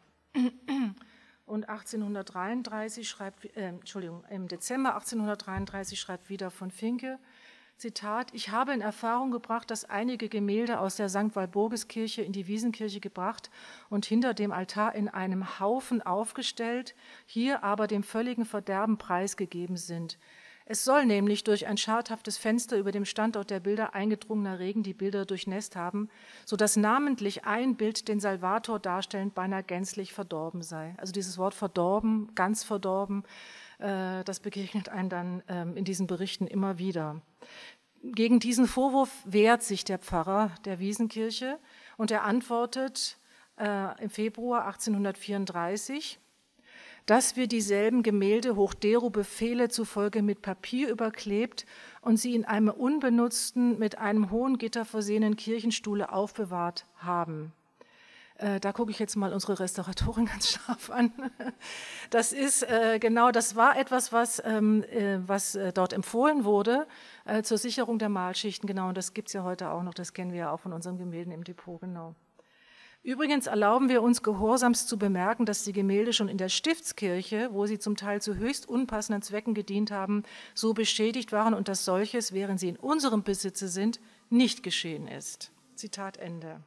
Und achtzehnhundertdreiunddreißig schreibt, äh, Entschuldigung, im Dezember achtzehnhundertdreiunddreißig schreibt wieder von Finke, Zitat, ich habe in Erfahrung gebracht, dass einige Gemälde aus der Sankt Walburgiskirche in die Wiesenkirche gebracht und hinter dem Altar in einem Haufen aufgestellt, hier aber dem völligen Verderben preisgegeben sind. Es soll nämlich durch ein schadhaftes Fenster über dem Standort der Bilder eingedrungener Regen die Bilder durchnässt haben, sodass namentlich ein Bild den Salvator darstellend beinahe gänzlich verdorben sei. Also dieses Wort verdorben, ganz verdorben, äh, das begegnet einem dann ähm, in diesen Berichten immer wieder. Gegen diesen Vorwurf wehrt sich der Pfarrer der Wiesenkirche und er antwortet äh, im Februar achtzehnhundertvierunddreißig, dass wir dieselben Gemälde hoch dero Befehle zufolge mit Papier überklebt und sie in einem unbenutzten, mit einem hohen Gitter versehenen Kirchenstuhle aufbewahrt haben. Äh, da gucke ich jetzt mal unsere Restauratorin ganz scharf an. Das ist äh, genau, das war etwas, was, ähm, äh, was äh, dort empfohlen wurde äh, zur Sicherung der Malschichten. Genau, und das gibt es ja heute auch noch, das kennen wir ja auch von unseren Gemälden im Depot, genau. Übrigens erlauben wir uns gehorsamst zu bemerken, dass die Gemälde schon in der Stiftskirche, wo sie zum Teil zu höchst unpassenden Zwecken gedient haben, so beschädigt waren und dass solches, während sie in unserem Besitze sind, nicht geschehen ist. Zitat Ende.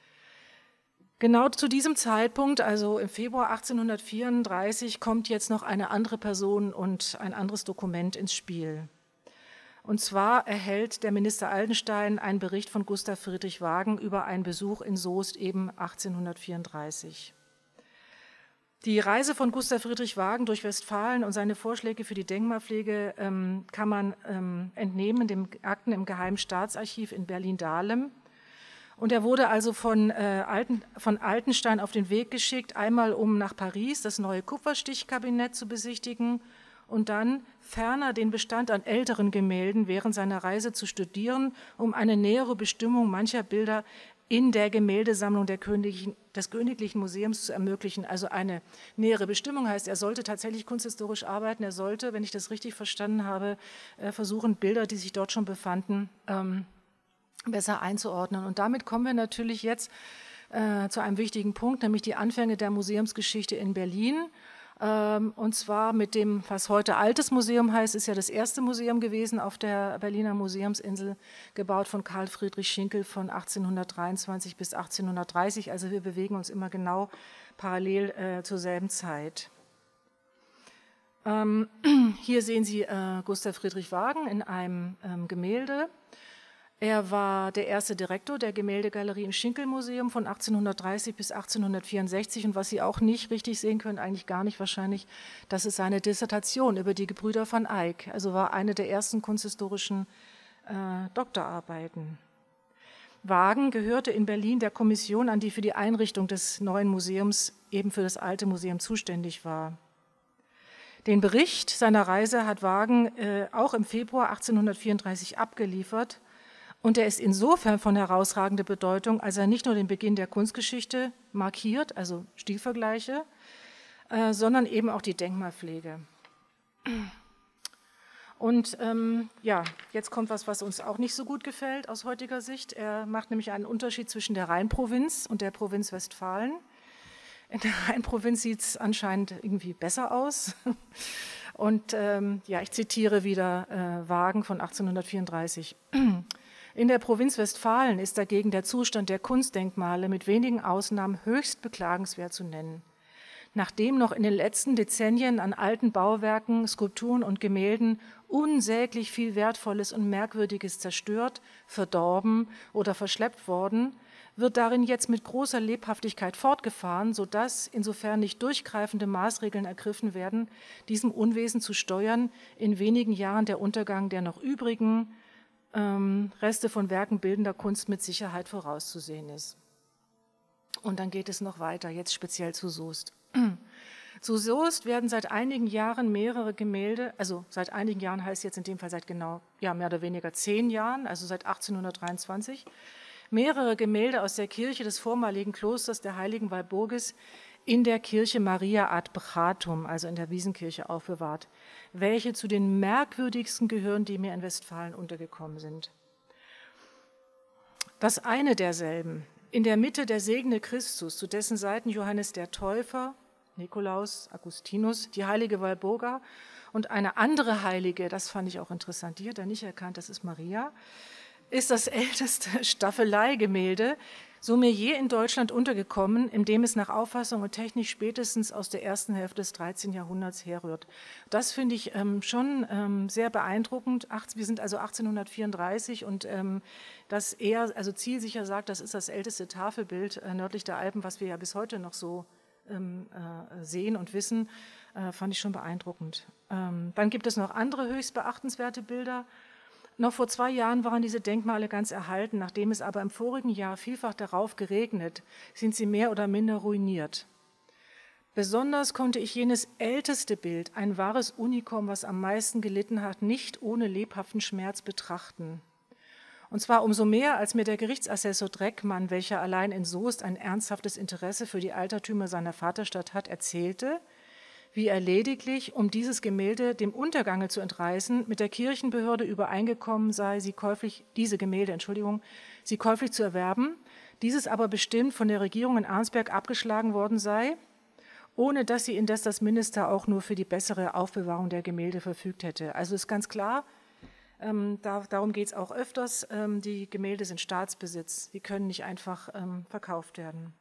Genau zu diesem Zeitpunkt, also im Februar achtzehnhundertvierunddreißig, kommt jetzt noch eine andere Person und ein anderes Dokument ins Spiel. Und zwar erhält der Minister Aldenstein einen Bericht von Gustav Friedrich Waagen über einen Besuch in Soest eben achtzehnhundertvierunddreißig. Die Reise von Gustav Friedrich Waagen durch Westfalen und seine Vorschläge für die Denkmalpflege ähm, kann man ähm, entnehmen in den Akten im Geheimen Staatsarchiv in Berlin-Dahlem. Und er wurde also von, äh, Alten, von Altenstein auf den Weg geschickt, einmal um nach Paris das neue Kupferstichkabinett zu besichtigen und dann ferner den Bestand an älteren Gemälden während seiner Reise zu studieren, um eine nähere Bestimmung mancher Bilder in der Gemäldesammlung der Königlichen, des Königlichen Museums zu ermöglichen. Also eine nähere Bestimmung heißt, er sollte tatsächlich kunsthistorisch arbeiten, er sollte, wenn ich das richtig verstanden habe, versuchen, Bilder, die sich dort schon befanden, besser einzuordnen. Und damit kommen wir natürlich jetzt zu einem wichtigen Punkt, nämlich die Anfänge der Museumsgeschichte in Berlin. Und zwar mit dem, was heute Altes Museum heißt, ist ja das erste Museum gewesen auf der Berliner Museumsinsel, gebaut von Karl Friedrich Schinkel von achtzehnhundertdreiundzwanzig bis achtzehnhundertdreißig. Also wir bewegen uns immer genau parallel äh, zur selben Zeit. Ähm, hier sehen Sie äh, Gustav Friedrich Waagen in einem ähm, Gemälde. Er war der erste Direktor der Gemäldegalerie im Schinkel-Museum von achtzehnhundertdreißig bis achtzehnhundertvierundsechzig. Und was Sie auch nicht richtig sehen können, eigentlich gar nicht wahrscheinlich, das ist seine Dissertation über die Gebrüder van Eyck. Also war eine der ersten kunsthistorischen äh, Doktorarbeiten. Waagen gehörte in Berlin der Kommission an, die für die Einrichtung des neuen Museums, eben für das alte Museum, zuständig war. Den Bericht seiner Reise hat Waagen äh, auch im Februar achtzehnhundertvierunddreißig abgeliefert. Und er ist insofern von herausragender Bedeutung, als er nicht nur den Beginn der Kunstgeschichte markiert, also Stilvergleiche, äh, sondern eben auch die Denkmalpflege. Und ähm, ja, jetzt kommt was, was uns auch nicht so gut gefällt aus heutiger Sicht. Er macht nämlich einen Unterschied zwischen der Rheinprovinz und der Provinz Westfalen. In der Rheinprovinz sieht es anscheinend irgendwie besser aus. Und ähm, ja, ich zitiere wieder äh, Waagen von achtzehnhundertvierunddreißig. In der Provinz Westfalen ist dagegen der Zustand der Kunstdenkmale mit wenigen Ausnahmen höchst beklagenswert zu nennen. Nachdem noch in den letzten Dezennien an alten Bauwerken, Skulpturen und Gemälden unsäglich viel Wertvolles und Merkwürdiges zerstört, verdorben oder verschleppt worden, wird darin jetzt mit großer Lebhaftigkeit fortgefahren, sodass, insofern nicht durchgreifende Maßregeln ergriffen werden, diesem Unwesen zu steuern, in wenigen Jahren der Untergang der noch übrigen Reste von Werken bildender Kunst mit Sicherheit vorauszusehen ist. Und dann geht es noch weiter, jetzt speziell zu Soest. Zu Soest werden seit einigen Jahren mehrere Gemälde, also seit einigen Jahren heißt jetzt in dem Fall seit genau, ja mehr oder weniger zehn Jahren, also seit achtzehnhundertdreiundzwanzig, mehrere Gemälde aus der Kirche des vormaligen Klosters der heiligen Walburgis in der Kirche Maria ad Bratum, also in der Wiesenkirche, aufbewahrt, welche zu den merkwürdigsten gehören, die mir in Westfalen untergekommen sind. Das eine derselben, in der Mitte der segnende Christus, zu dessen Seiten Johannes der Täufer, Nikolaus, Augustinus, die heilige Walburga und eine andere Heilige, das fand ich auch interessant, die hat er nicht erkannt, das ist Maria, ist das älteste Staffeleigemälde, so mir je in Deutschland untergekommen, in dem es nach Auffassung und Technik spätestens aus der ersten Hälfte des dreizehnten Jahrhunderts herrührt. Das finde ich ähm, schon ähm, sehr beeindruckend. Ach, wir sind also achtzehnhundertvierunddreißig und ähm, das eher, also zielsicher sagt, das ist das älteste Tafelbild äh, nördlich der Alpen, was wir ja bis heute noch so ähm, äh, sehen und wissen, äh, fand ich schon beeindruckend. Ähm, dann gibt es noch andere höchst beachtenswerte Bilder. Noch vor zwei Jahren waren diese Denkmale ganz erhalten, nachdem es aber im vorigen Jahr vielfach darauf geregnet, sind sie mehr oder minder ruiniert. Besonders konnte ich jenes älteste Bild, ein wahres Unikum, was am meisten gelitten hat, nicht ohne lebhaften Schmerz betrachten. Und zwar umso mehr, als mir der Gerichtsassessor Dreckmann, welcher allein in Soest ein ernsthaftes Interesse für die Altertümer seiner Vaterstadt hat, erzählte, wie er lediglich, um dieses Gemälde dem Untergange zu entreißen, mit der Kirchenbehörde übereingekommen sei, sie käuflich, diese Gemälde, Entschuldigung, sie käuflich zu erwerben, dieses aber bestimmt von der Regierung in Arnsberg abgeschlagen worden sei, ohne dass sie indes das Minister auch nur für die bessere Aufbewahrung der Gemälde verfügt hätte. Also ist ganz klar, ähm, da, darum geht es auch öfters, ähm, die Gemälde sind Staatsbesitz, die können nicht einfach ähm, verkauft werden.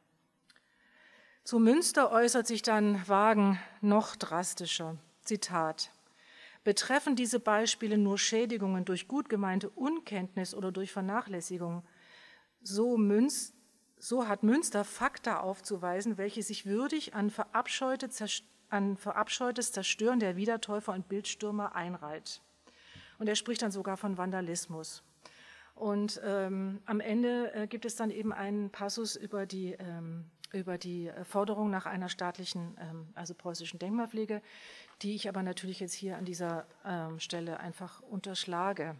Zu Münster äußert sich dann Wagen noch drastischer. Zitat: Betreffen diese Beispiele nur Schädigungen durch gut gemeinte Unkenntnis oder durch Vernachlässigung, so, Münz, so hat Münster Fakta aufzuweisen, welche sich würdig an, verabscheute, an verabscheutes Zerstören der Wiedertäufer und Bildstürmer einreiht. Und er spricht dann sogar von Vandalismus. Und ähm, am Ende äh, gibt es dann eben einen Passus über die ähm, über die Forderung nach einer staatlichen, also preußischen Denkmalpflege, die ich aber natürlich jetzt hier an dieser Stelle einfach unterschlage.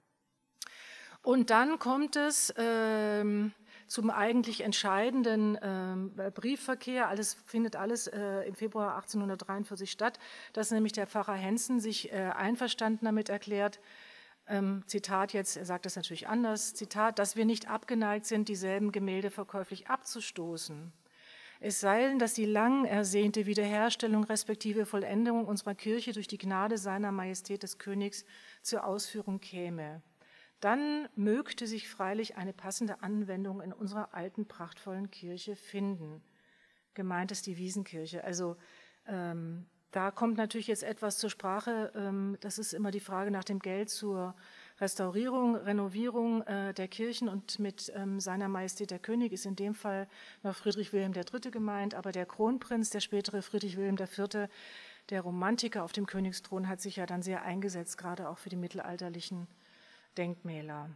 Und dann kommt es ähm, zum eigentlich entscheidenden ähm, Briefverkehr. Alles findet alles äh, im Februar achtzehnhundertdreiundvierzig statt, dass nämlich der Pfarrer Hensen sich äh, einverstanden damit erklärt, Ähm, Zitat jetzt, er sagt das natürlich anders, Zitat, dass wir nicht abgeneigt sind, dieselben Gemälde verkäuflich abzustoßen. Es sei denn, dass die lang ersehnte Wiederherstellung respektive Vollendung unserer Kirche durch die Gnade seiner Majestät des Königs zur Ausführung käme. Dann mögte sich freilich eine passende Anwendung in unserer alten, prachtvollen Kirche finden. Gemeint ist die Wiesenkirche. Also ähm, da kommt natürlich jetzt etwas zur Sprache, ähm, das ist immer die Frage nach dem Geld zur Restaurierung, Renovierung äh, der Kirchen und mit ähm, seiner Majestät der König ist in dem Fall noch Friedrich Wilhelm der Dritte gemeint, aber der Kronprinz, der spätere Friedrich Wilhelm der Vierte, der Romantiker auf dem Königsthron, hat sich ja dann sehr eingesetzt, gerade auch für die mittelalterlichen Denkmäler.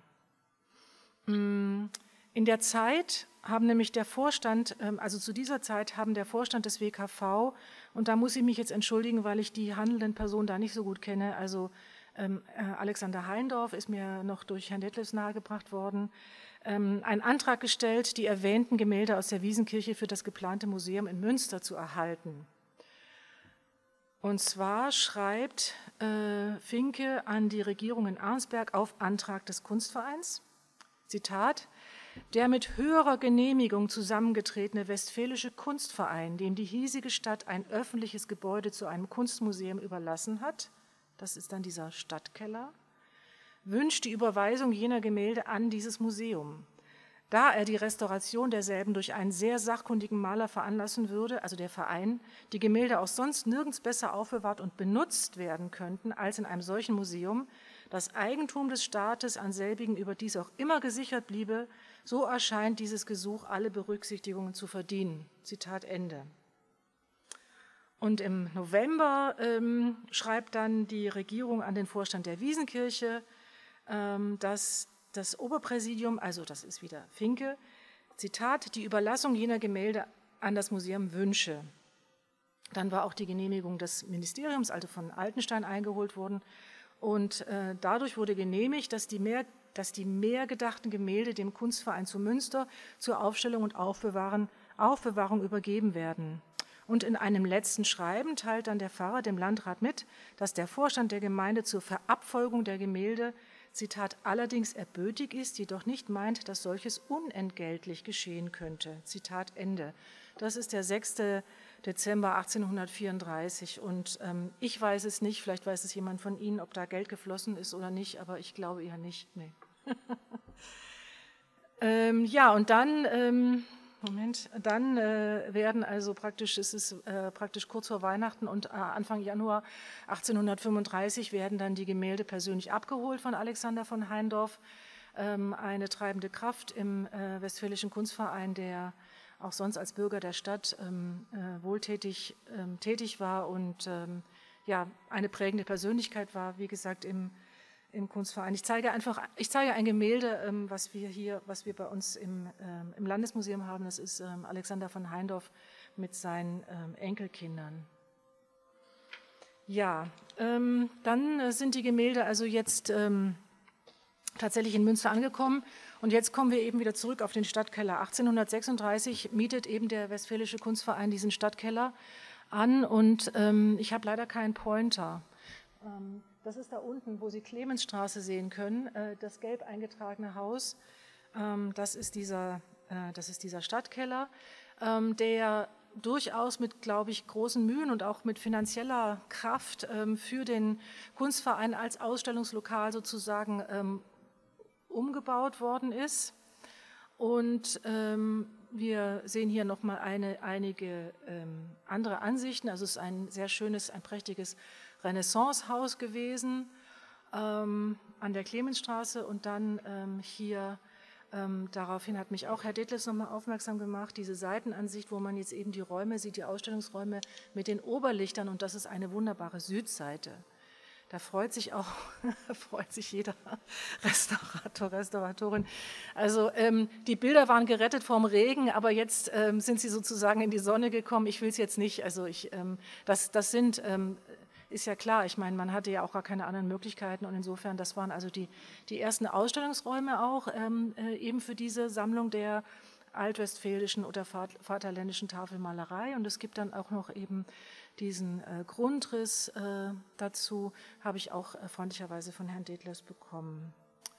In der Zeit haben nämlich der Vorstand, also zu dieser Zeit haben der Vorstand des W K V, und da muss ich mich jetzt entschuldigen, weil ich die handelnden Personen da nicht so gut kenne, also ähm, Alexander Heindorf ist mir noch durch Herrn Detlefs nahegebracht worden, ähm, einen Antrag gestellt, die erwähnten Gemälde aus der Wiesenkirche für das geplante Museum in Münster zu erhalten. Und zwar schreibt äh, Finke an die Regierung in Arnsberg auf Antrag des Kunstvereins, Zitat, der mit höherer Genehmigung zusammengetretene Westfälische Kunstverein, dem die hiesige Stadt ein öffentliches Gebäude zu einem Kunstmuseum überlassen hat, das ist dann dieser Stadtkeller, wünscht die Überweisung jener Gemälde an dieses Museum. Da er die Restauration derselben durch einen sehr sachkundigen Maler veranlassen würde, also der Verein, die Gemälde auch sonst nirgends besser aufbewahrt und benutzt werden könnten als in einem solchen Museum, das Eigentum des Staates an selbigen überdies auch immer gesichert bliebe, so erscheint dieses Gesuch alle Berücksichtigungen zu verdienen. Zitat Ende. Und im November ähm, schreibt dann die Regierung an den Vorstand der Wiesenkirche, ähm, dass das Oberpräsidium, also das ist wieder Finke, Zitat, die Überlassung jener Gemälde an das Museum wünsche. Dann war auch die Genehmigung des Ministeriums, also von Altenstein, eingeholt worden. Und äh, dadurch wurde genehmigt, dass die, mehr, dass die mehr gedachten Gemälde dem Kunstverein zu Münster zur Aufstellung und Aufbewahren, Aufbewahrung übergeben werden. Und in einem letzten Schreiben teilt dann der Pfarrer dem Landrat mit, dass der Vorstand der Gemeinde zur Verabfolgung der Gemälde, Zitat, allerdings erbötig ist, jedoch nicht meint, dass solches unentgeltlich geschehen könnte. Zitat Ende. Das ist der sechste Dezember achtzehnhundertvierunddreißig und ähm, ich weiß es nicht, vielleicht weiß es jemand von Ihnen, ob da Geld geflossen ist oder nicht, aber ich glaube eher nicht. Nee. ähm, ja, und dann, ähm, Moment, dann äh, werden also praktisch, es ist äh, praktisch kurz vor Weihnachten und äh, Anfang Januar achtzehnhundertfünfunddreißig werden dann die Gemälde persönlich abgeholt von Alexander von Heindorf, ähm, eine treibende Kraft im äh, Westfälischen Kunstverein, der auch sonst als Bürger der Stadt ähm, äh, wohltätig ähm, tätig war und ähm, ja, eine prägende Persönlichkeit war, wie gesagt, im, im Kunstverein. Ich zeige einfach, ich zeige ein Gemälde, ähm, was wir hier, was wir bei uns im, ähm, im Landesmuseum haben. Das ist ähm, Alexander von Heindorf mit seinen ähm, Enkelkindern. Ja, ähm, dann äh, sind die Gemälde also jetzt ähm, tatsächlich in Münster angekommen. Und jetzt kommen wir eben wieder zurück auf den Stadtkeller. achtzehnhundertsechsunddreißig mietet eben der Westfälische Kunstverein diesen Stadtkeller an und ähm, ich habe leider keinen Pointer. Ähm, das ist da unten, wo Sie Clemensstraße sehen können, äh, das gelb eingetragene Haus. Ähm, das ist dieser, äh, das ist dieser Stadtkeller, ähm, der durchaus mit, glaube ich, großen Mühen und auch mit finanzieller Kraft ähm, für den Kunstverein als Ausstellungslokal sozusagen ähm, umgebaut worden ist. Und ähm, wir sehen hier nochmal eine, einige ähm, andere Ansichten. Also es ist ein sehr schönes, ein prächtiges Renaissancehaus gewesen ähm, an der Clemensstraße. Und dann ähm, hier, ähm, daraufhin hat mich auch Herr Detlefs nochmal aufmerksam gemacht, diese Seitenansicht, wo man jetzt eben die Räume sieht, die Ausstellungsräume mit den Oberlichtern. Und das ist eine wunderbare Südseite. Da freut sich auch, freut sich jeder Restaurator, Restauratorin. Also ähm, die Bilder waren gerettet vom Regen, aber jetzt ähm, sind sie sozusagen in die Sonne gekommen. Ich will es jetzt nicht, also ich, ähm, das, das sind, ähm, ist ja klar, ich meine, man hatte ja auch gar keine anderen Möglichkeiten und insofern, das waren also die, die ersten Ausstellungsräume auch ähm, äh, eben für diese Sammlung der altwestfälischen oder vaterländischen Tafelmalerei und es gibt dann auch noch eben diesen äh, Grundriss äh, dazu, habe ich auch äh, freundlicherweise von Herrn Detlefs bekommen.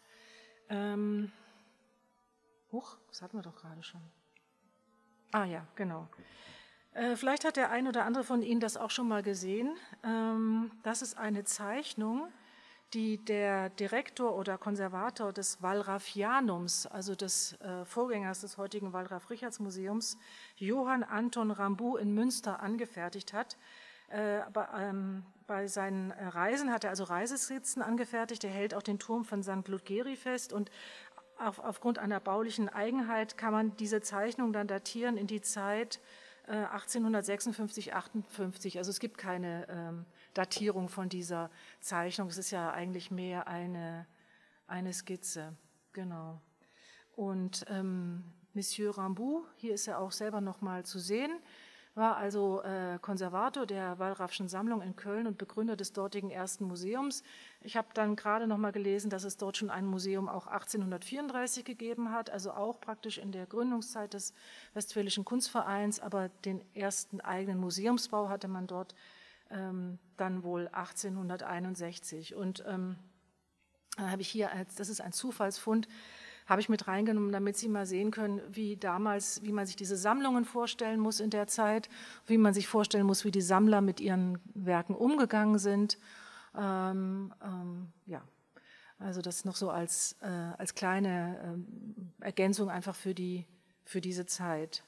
Ähm, huch, das hatten wir doch gerade schon. Ah ja, genau. Äh, vielleicht hat der ein oder andere von Ihnen das auch schon mal gesehen. Ähm, das ist eine Zeichnung, die der Direktor oder Konservator des Wallraffianums, also des äh, Vorgängers des heutigen Wallraf-Richarts-Museums, Johann Anton Ramboux in Münster angefertigt hat. Äh, bei, ähm, bei seinen Reisen hat er also Reiseskizzen angefertigt. Er hält auch den Turm von Sankt Ludgeri fest und auf, aufgrund einer baulichen Eigenheit kann man diese Zeichnung dann datieren in die Zeit äh, achtzehnhundertsechsundfünfzig, achtundfünfzig. Also es gibt keine ähm, Datierung von dieser Zeichnung. Es ist ja eigentlich mehr eine, eine Skizze. Genau. Und ähm, Monsieur Ramboux, hier ist er auch selber noch mal zu sehen, war also äh, Konservator der Wallrafschen Sammlung in Köln und Begründer des dortigen ersten Museums. Ich habe dann gerade noch mal gelesen, dass es dort schon ein Museum auch achtzehnhundertvierunddreißig gegeben hat, also auch praktisch in der Gründungszeit des Westfälischen Kunstvereins, aber den ersten eigenen Museumsbau hatte man dort ähm, dann wohl achtzehnhunderteinundsechzig. Und ähm, habe ich hier, als, das ist ein Zufallsfund, habe ich mit reingenommen, damit Sie mal sehen können, wie damals, wie man sich diese Sammlungen vorstellen muss in der Zeit, wie man sich vorstellen muss, wie die Sammler mit ihren Werken umgegangen sind. Ähm, ähm, ja, also das noch so als, äh, als kleine ähm, Ergänzung einfach für, die, für diese Zeit.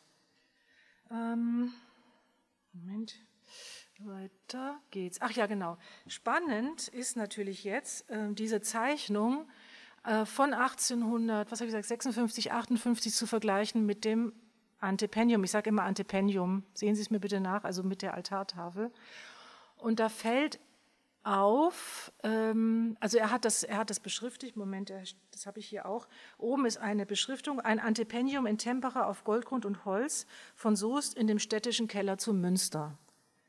Ähm, Moment, weiter geht's. Ach ja, genau. Spannend ist natürlich jetzt äh, diese Zeichnung von achtzehnhundert, was habe ich gesagt, sechsundfünfzig, achtundfünfzig zu vergleichen mit dem Antependium. Ich sage immer Antependium, sehen Sie es mir bitte nach, also mit der Altartafel. Und da fällt auf, ähm, also er hat, das, er hat das beschriftet, Moment, das habe ich hier auch. Oben ist eine Beschriftung, ein Antependium in Tempera auf Goldgrund und Holz von Soest in dem städtischen Keller zu Münster.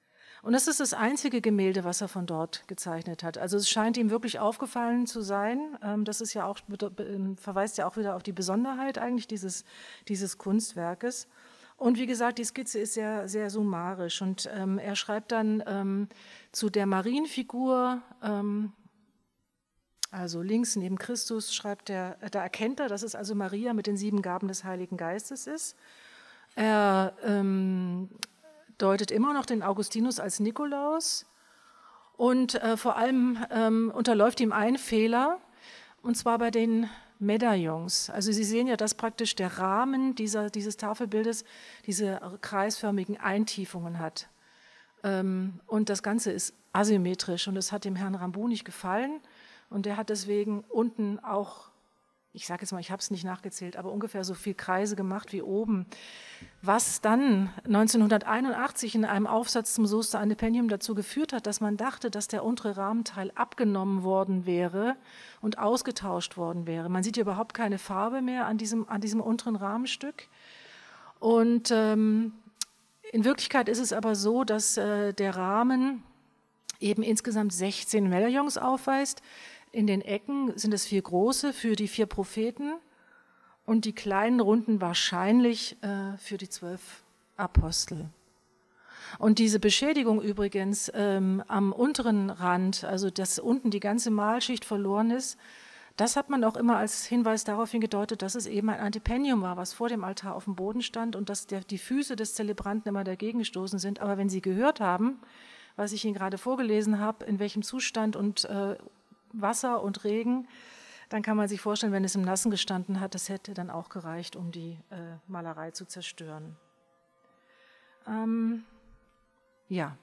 Und das ist das einzige Gemälde, was er von dort gezeichnet hat. Also es scheint ihm wirklich aufgefallen zu sein. Das ist ja auch, verweist ja auch wieder auf die Besonderheit eigentlich dieses, dieses Kunstwerkes. Und wie gesagt, die Skizze ist sehr, sehr summarisch. Und ähm, er schreibt dann ähm, zu der Marienfigur, ähm, also links neben Christus, schreibt er, da erkennt er, dass es also Maria mit den sieben Gaben des Heiligen Geistes ist. Er ähm, deutet immer noch den Augustinus als Nikolaus und äh, vor allem ähm, unterläuft ihm ein Fehler, und zwar bei den Medaillons. Also Sie sehen ja, dass praktisch der Rahmen dieser, dieses Tafelbildes diese kreisförmigen Eintiefungen hat. Ähm, und das Ganze ist asymmetrisch und das hat dem Herrn Ramboud nicht gefallen und der hat deswegen unten auch, ich sage jetzt mal, ich habe es nicht nachgezählt, aber ungefähr so viel Kreise gemacht wie oben. Was dann neunzehnhunderteinundachtzig in einem Aufsatz zum Soester Antependium dazu geführt hat, dass man dachte, dass der untere Rahmenteil abgenommen worden wäre und ausgetauscht worden wäre. Man sieht hier überhaupt keine Farbe mehr an diesem, an diesem unteren Rahmenstück. Und ähm, in Wirklichkeit ist es aber so, dass äh, der Rahmen eben insgesamt sechzehn Medaillons aufweist. In den Ecken sind es vier große für die vier Propheten und die kleinen Runden wahrscheinlich äh, für die zwölf Apostel. Und diese Beschädigung übrigens ähm, am unteren Rand, also dass unten die ganze Malschicht verloren ist, das hat man auch immer als Hinweis darauf hingedeutet, dass es eben ein Antependium war, was vor dem Altar auf dem Boden stand und dass der, die Füße des Zelebranten immer dagegen gestoßen sind. Aber wenn Sie gehört haben, was ich Ihnen gerade vorgelesen habe, in welchem Zustand und äh, Wasser und Regen, dann kann man sich vorstellen, wenn es im Nassen gestanden hat, das hätte dann auch gereicht, um die äh, Malerei zu zerstören. Ähm, ja.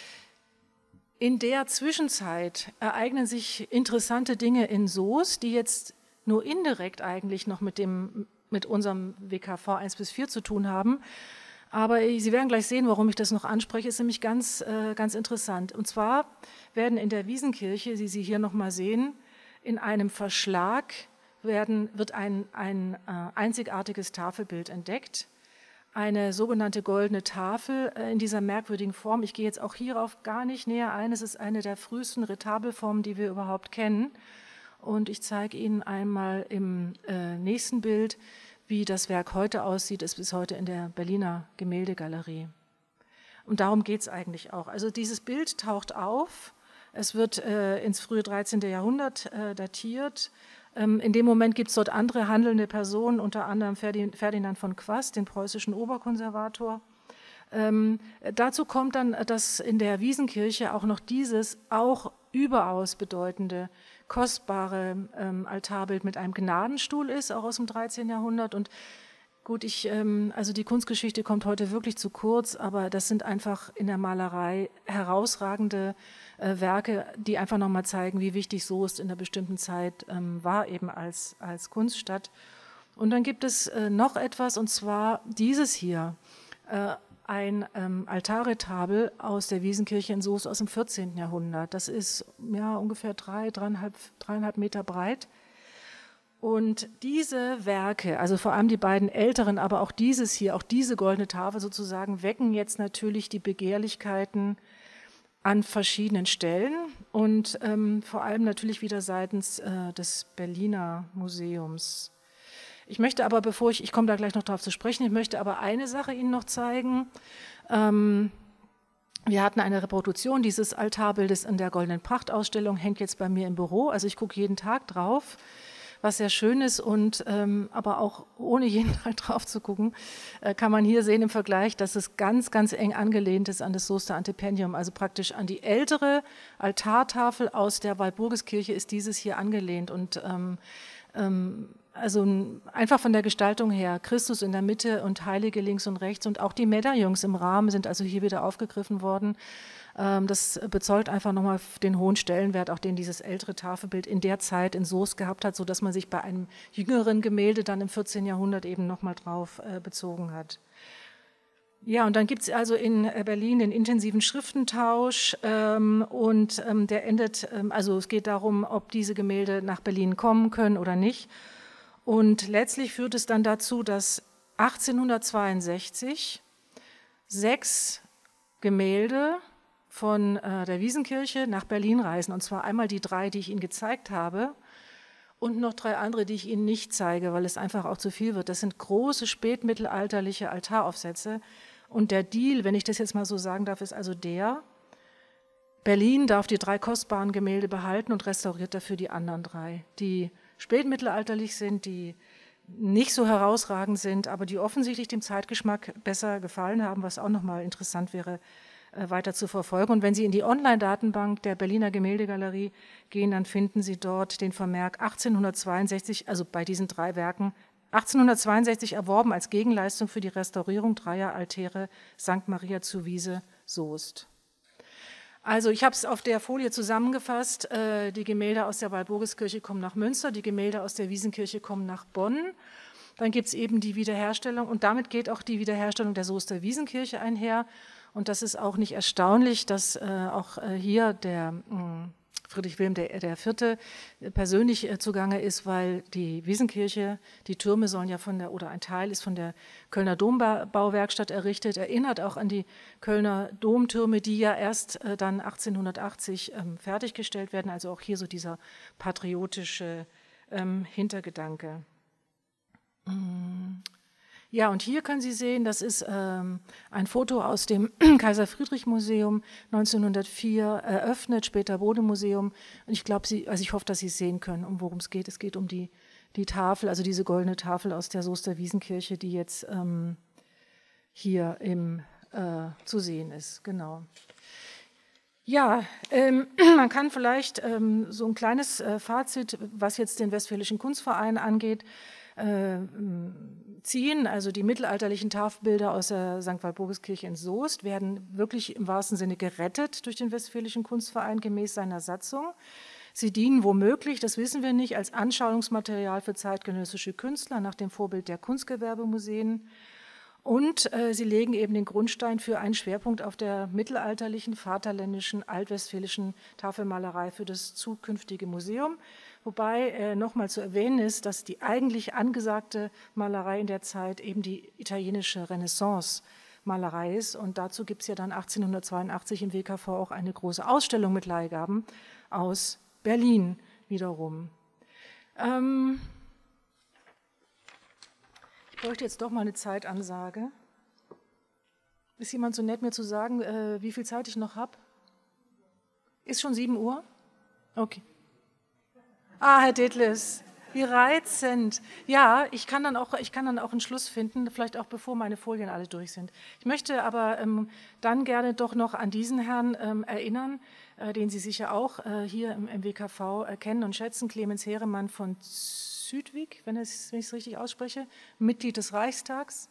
In der Zwischenzeit ereignen sich interessante Dinge in Soest, die jetzt nur indirekt eigentlich noch mit, dem, mit unserem W K V eins bis vier zu tun haben. Aber Sie werden gleich sehen, warum ich das noch anspreche, ist nämlich ganz, äh, ganz interessant. Und zwar werden in der Wiesenkirche, die Sie hier nochmal sehen, in einem Verschlag werden, wird ein, ein äh, einzigartiges Tafelbild entdeckt. Eine sogenannte goldene Tafel äh, in dieser merkwürdigen Form. Ich gehe jetzt auch hierauf gar nicht näher ein. Es ist eine der frühesten Retabelformen, die wir überhaupt kennen. Und ich zeige Ihnen einmal im äh, nächsten Bild, wie das Werk heute aussieht, ist bis heute in der Berliner Gemäldegalerie. Und darum geht es eigentlich auch. Also dieses Bild taucht auf, es wird äh, ins frühe dreizehnte Jahrhundert äh, datiert. Ähm, in dem Moment gibt es dort andere handelnde Personen, unter anderem Ferdinand von Quast, den preußischen Oberkonservator. Ähm, dazu kommt dann, dass in der Wiesenkirche auch noch dieses auch überaus bedeutende, kostbare ähm, Altarbild mit einem Gnadenstuhl ist, auch aus dem dreizehnten Jahrhundert. Und gut, ich, ähm, also die Kunstgeschichte kommt heute wirklich zu kurz, aber das sind einfach in der Malerei herausragende äh, Werke, die einfach nochmal zeigen, wie wichtig Soest in einer bestimmten Zeit ähm, war, eben als, als Kunststadt. Und dann gibt es äh, noch etwas, und zwar dieses hier. Äh, ein ähm, Altarretabel aus der Wiesenkirche in Soest aus dem vierzehnten Jahrhundert. Das ist ja ungefähr drei, dreieinhalb, dreieinhalb Meter breit. Und diese Werke, also vor allem die beiden älteren, aber auch dieses hier, auch diese goldene Tafel sozusagen, wecken jetzt natürlich die Begehrlichkeiten an verschiedenen Stellen und ähm, vor allem natürlich wieder seitens äh, des Berliner Museums. Ich möchte aber, bevor ich, ich komme da gleich noch darauf zu sprechen, ich möchte aber eine Sache Ihnen noch zeigen. Ähm, wir hatten eine Reproduktion dieses Altarbildes in der Goldenen Pracht-Ausstellung, hängt jetzt bei mir im Büro, also ich gucke jeden Tag drauf, was sehr schön ist und ähm, aber auch ohne jeden Tag drauf zu gucken, äh, kann man hier sehen im Vergleich, dass es ganz, ganz eng angelehnt ist an das Soester Antependium, also praktisch an die ältere Altartafel aus der Walpurgiskirche ist dieses hier angelehnt und ähm, ähm, also einfach von der Gestaltung her, Christus in der Mitte und Heilige links und rechts und auch die Medaillons im Rahmen sind also hier wieder aufgegriffen worden. Das bezeugt einfach nochmal den hohen Stellenwert, auch den dieses ältere Tafelbild in der Zeit in Soest gehabt hat, sodass man sich bei einem jüngeren Gemälde dann im vierzehnten Jahrhundert eben nochmal drauf bezogen hat. Ja, und dann gibt es also in Berlin den intensiven Schriftentausch ähm, und ähm, der endet, ähm, also es geht darum, ob diese Gemälde nach Berlin kommen können oder nicht. Und letztlich führt es dann dazu, dass achtzehnhundertzweiundsechzig sechs Gemälde von äh, der Wiesenkirche nach Berlin reisen. Und zwar einmal die drei, die ich Ihnen gezeigt habe, und noch drei andere, die ich Ihnen nicht zeige, weil es einfach auch zu viel wird. Das sind große spätmittelalterliche Altaraufsätze. Und der Deal, wenn ich das jetzt mal so sagen darf, ist also der: Berlin darf die drei kostbaren Gemälde behalten und restauriert dafür die anderen drei, die spätmittelalterlich sind, die nicht so herausragend sind, aber die offensichtlich dem Zeitgeschmack besser gefallen haben, was auch nochmal interessant wäre, weiter zu verfolgen. Und wenn Sie in die Online-Datenbank der Berliner Gemäldegalerie gehen, dann finden Sie dort den Vermerk achtzehnhundertzweiundsechzig, also bei diesen drei Werken, achtzehnhundertzweiundsechzig erworben als Gegenleistung für die Restaurierung dreier Altäre Sankt Maria zu Wiese, Soest. Also ich habe es auf der Folie zusammengefasst. Die Gemälde aus der Walpurgiskirche kommen nach Münster, die Gemälde aus der Wiesenkirche kommen nach Bonn. Dann gibt es eben die Wiederherstellung, und damit geht auch die Wiederherstellung der Soester Wiesenkirche einher. Und das ist auch nicht erstaunlich, dass äh, auch äh, hier der mh, Friedrich Wilhelm der, der Vierte persönlich äh, zugange ist, weil die Wiesenkirche, die Türme sollen ja von der, oder ein Teil ist von der Kölner Dombauwerkstatt errichtet, erinnert auch an die Kölner Domtürme, die ja erst äh, dann achtzehnhundertachtzig ähm, fertiggestellt werden. Also auch hier so dieser patriotische ähm, Hintergedanke. Ja, und hier können Sie sehen, das ist ähm, ein Foto aus dem Kaiser-Friedrich-Museum, neunzehnhundertvier eröffnet, später Bode-Museum. Und ich glaube, Sie, also ich hoffe, dass Sie es sehen können, um worum es geht. Es geht um die, die Tafel, also diese goldene Tafel aus der Soester Wiesenkirche, die jetzt ähm, hier im, äh, zu sehen ist. Genau. Ja, ähm, man kann vielleicht ähm, so ein kleines äh, Fazit, was jetzt den Westfälischen Kunstverein angeht, ziehen. Also die mittelalterlichen Tafelbilder aus der Sankt Walpurgiskirche in Soest werden wirklich im wahrsten Sinne gerettet durch den Westfälischen Kunstverein gemäß seiner Satzung. Sie dienen womöglich, das wissen wir nicht, als Anschauungsmaterial für zeitgenössische Künstler nach dem Vorbild der Kunstgewerbemuseen. Und äh, sie legen eben den Grundstein für einen Schwerpunkt auf der mittelalterlichen, vaterländischen, altwestfälischen Tafelmalerei für das zukünftige Museum. Wobei äh, nochmal zu erwähnen ist, dass die eigentlich angesagte Malerei in der Zeit eben die italienische Renaissance-Malerei ist. Und dazu gibt es ja dann achtzehnhundertzweiundachtzig im W K V auch eine große Ausstellung mit Leihgaben aus Berlin wiederum. Ähm ich bräuchte jetzt doch mal eine Zeitansage. Ist jemand so nett, mir zu sagen, äh, wie viel Zeit ich noch habe? Ist schon sieben Uhr? Okay. Ah, Herr Detlefs, wie reizend. Ja, ich kann dann auch, ich kann dann auch einen Schluss finden, vielleicht auch bevor meine Folien alle durch sind. Ich möchte aber ähm, dann gerne doch noch an diesen Herrn ähm, erinnern, äh, den Sie sicher auch äh, hier im, im W K V äh, kennen und schätzen, Clemens Heeremann von Südwijk, wenn, es, wenn ich es richtig ausspreche, Mitglied des Reichstags.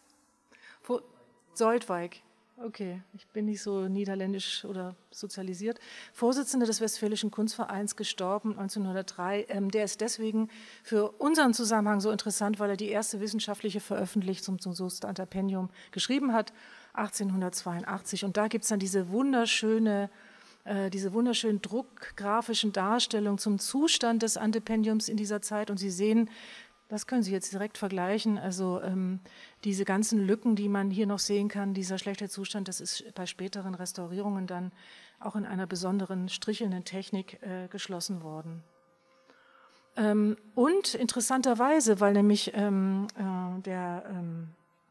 Zuidwijk. Okay, ich bin nicht so niederländisch oder sozialisiert. Vorsitzender des Westfälischen Kunstvereins, gestorben neunzehnhundertdrei. Ähm, der ist deswegen für unseren Zusammenhang so interessant, weil er die erste wissenschaftliche Veröffentlichung zum Soester Stipendium geschrieben hat, achtzehnhundertzweiundachtzig. Und da gibt es dann diese wunderschöne, äh, diese wunderschönen druckgrafischen Darstellungen zum Zustand des Stipendiums in dieser Zeit. Und Sie sehen, das können Sie jetzt direkt vergleichen. Also ähm, diese ganzen Lücken, die man hier noch sehen kann, dieser schlechte Zustand, das ist bei späteren Restaurierungen dann auch in einer besonderen strichelnden Technik äh, geschlossen worden. Ähm, und interessanterweise, weil nämlich ähm, äh, der, ähm,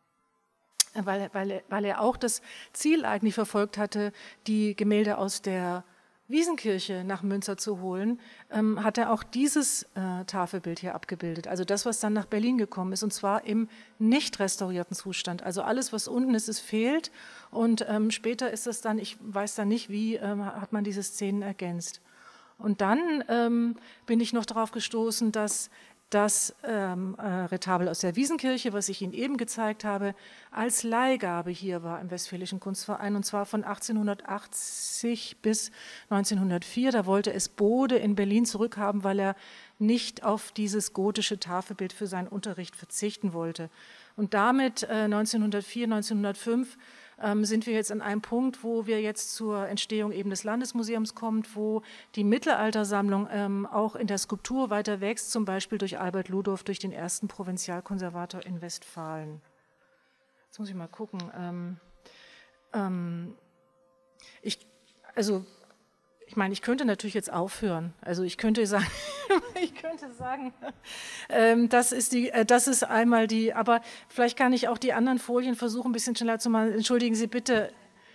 weil, weil, weil er auch das Ziel eigentlich verfolgt hatte, die Gemälde aus der Wiesenkirche nach Münster zu holen, ähm, hat er auch dieses äh, Tafelbild hier abgebildet. Also das, was dann nach Berlin gekommen ist, und zwar im nicht restaurierten Zustand. Also alles, was unten ist, es fehlt. Und ähm, später ist es dann, ich weiß dann nicht, wie ähm, hat man diese Szenen ergänzt. Und dann ähm, bin ich noch darauf gestoßen, dass das ähm, äh, Retabel aus der Wiesenkirche, was ich Ihnen eben gezeigt habe, als Leihgabe hier war im Westfälischen Kunstverein, und zwar von achtzehnhundertachtzig bis neunzehnhundertvier. Da wollte es Bode in Berlin zurückhaben, weil er nicht auf dieses gotische Tafelbild für seinen Unterricht verzichten wollte. Und damit äh, neunzehnhundertvier, neunzehnhundertfünf ähm, sind wir jetzt an einem Punkt, wo wir jetzt zur Entstehung eben des Landesmuseums kommen, wo die Mittelaltersammlung ähm, auch in der Skulptur weiter wächst, zum Beispiel durch Albert Ludorf, durch den ersten Provinzialkonservator in Westfalen. Jetzt muss ich mal gucken. Ähm, ähm, ich also ich meine, ich könnte natürlich jetzt aufhören. Also ich könnte sagen, ich könnte sagen, ähm, das ist die, äh, das ist einmal die, aber vielleicht kann ich auch die anderen Folien versuchen, ein bisschen schneller zu machen. Entschuldigen Sie bitte.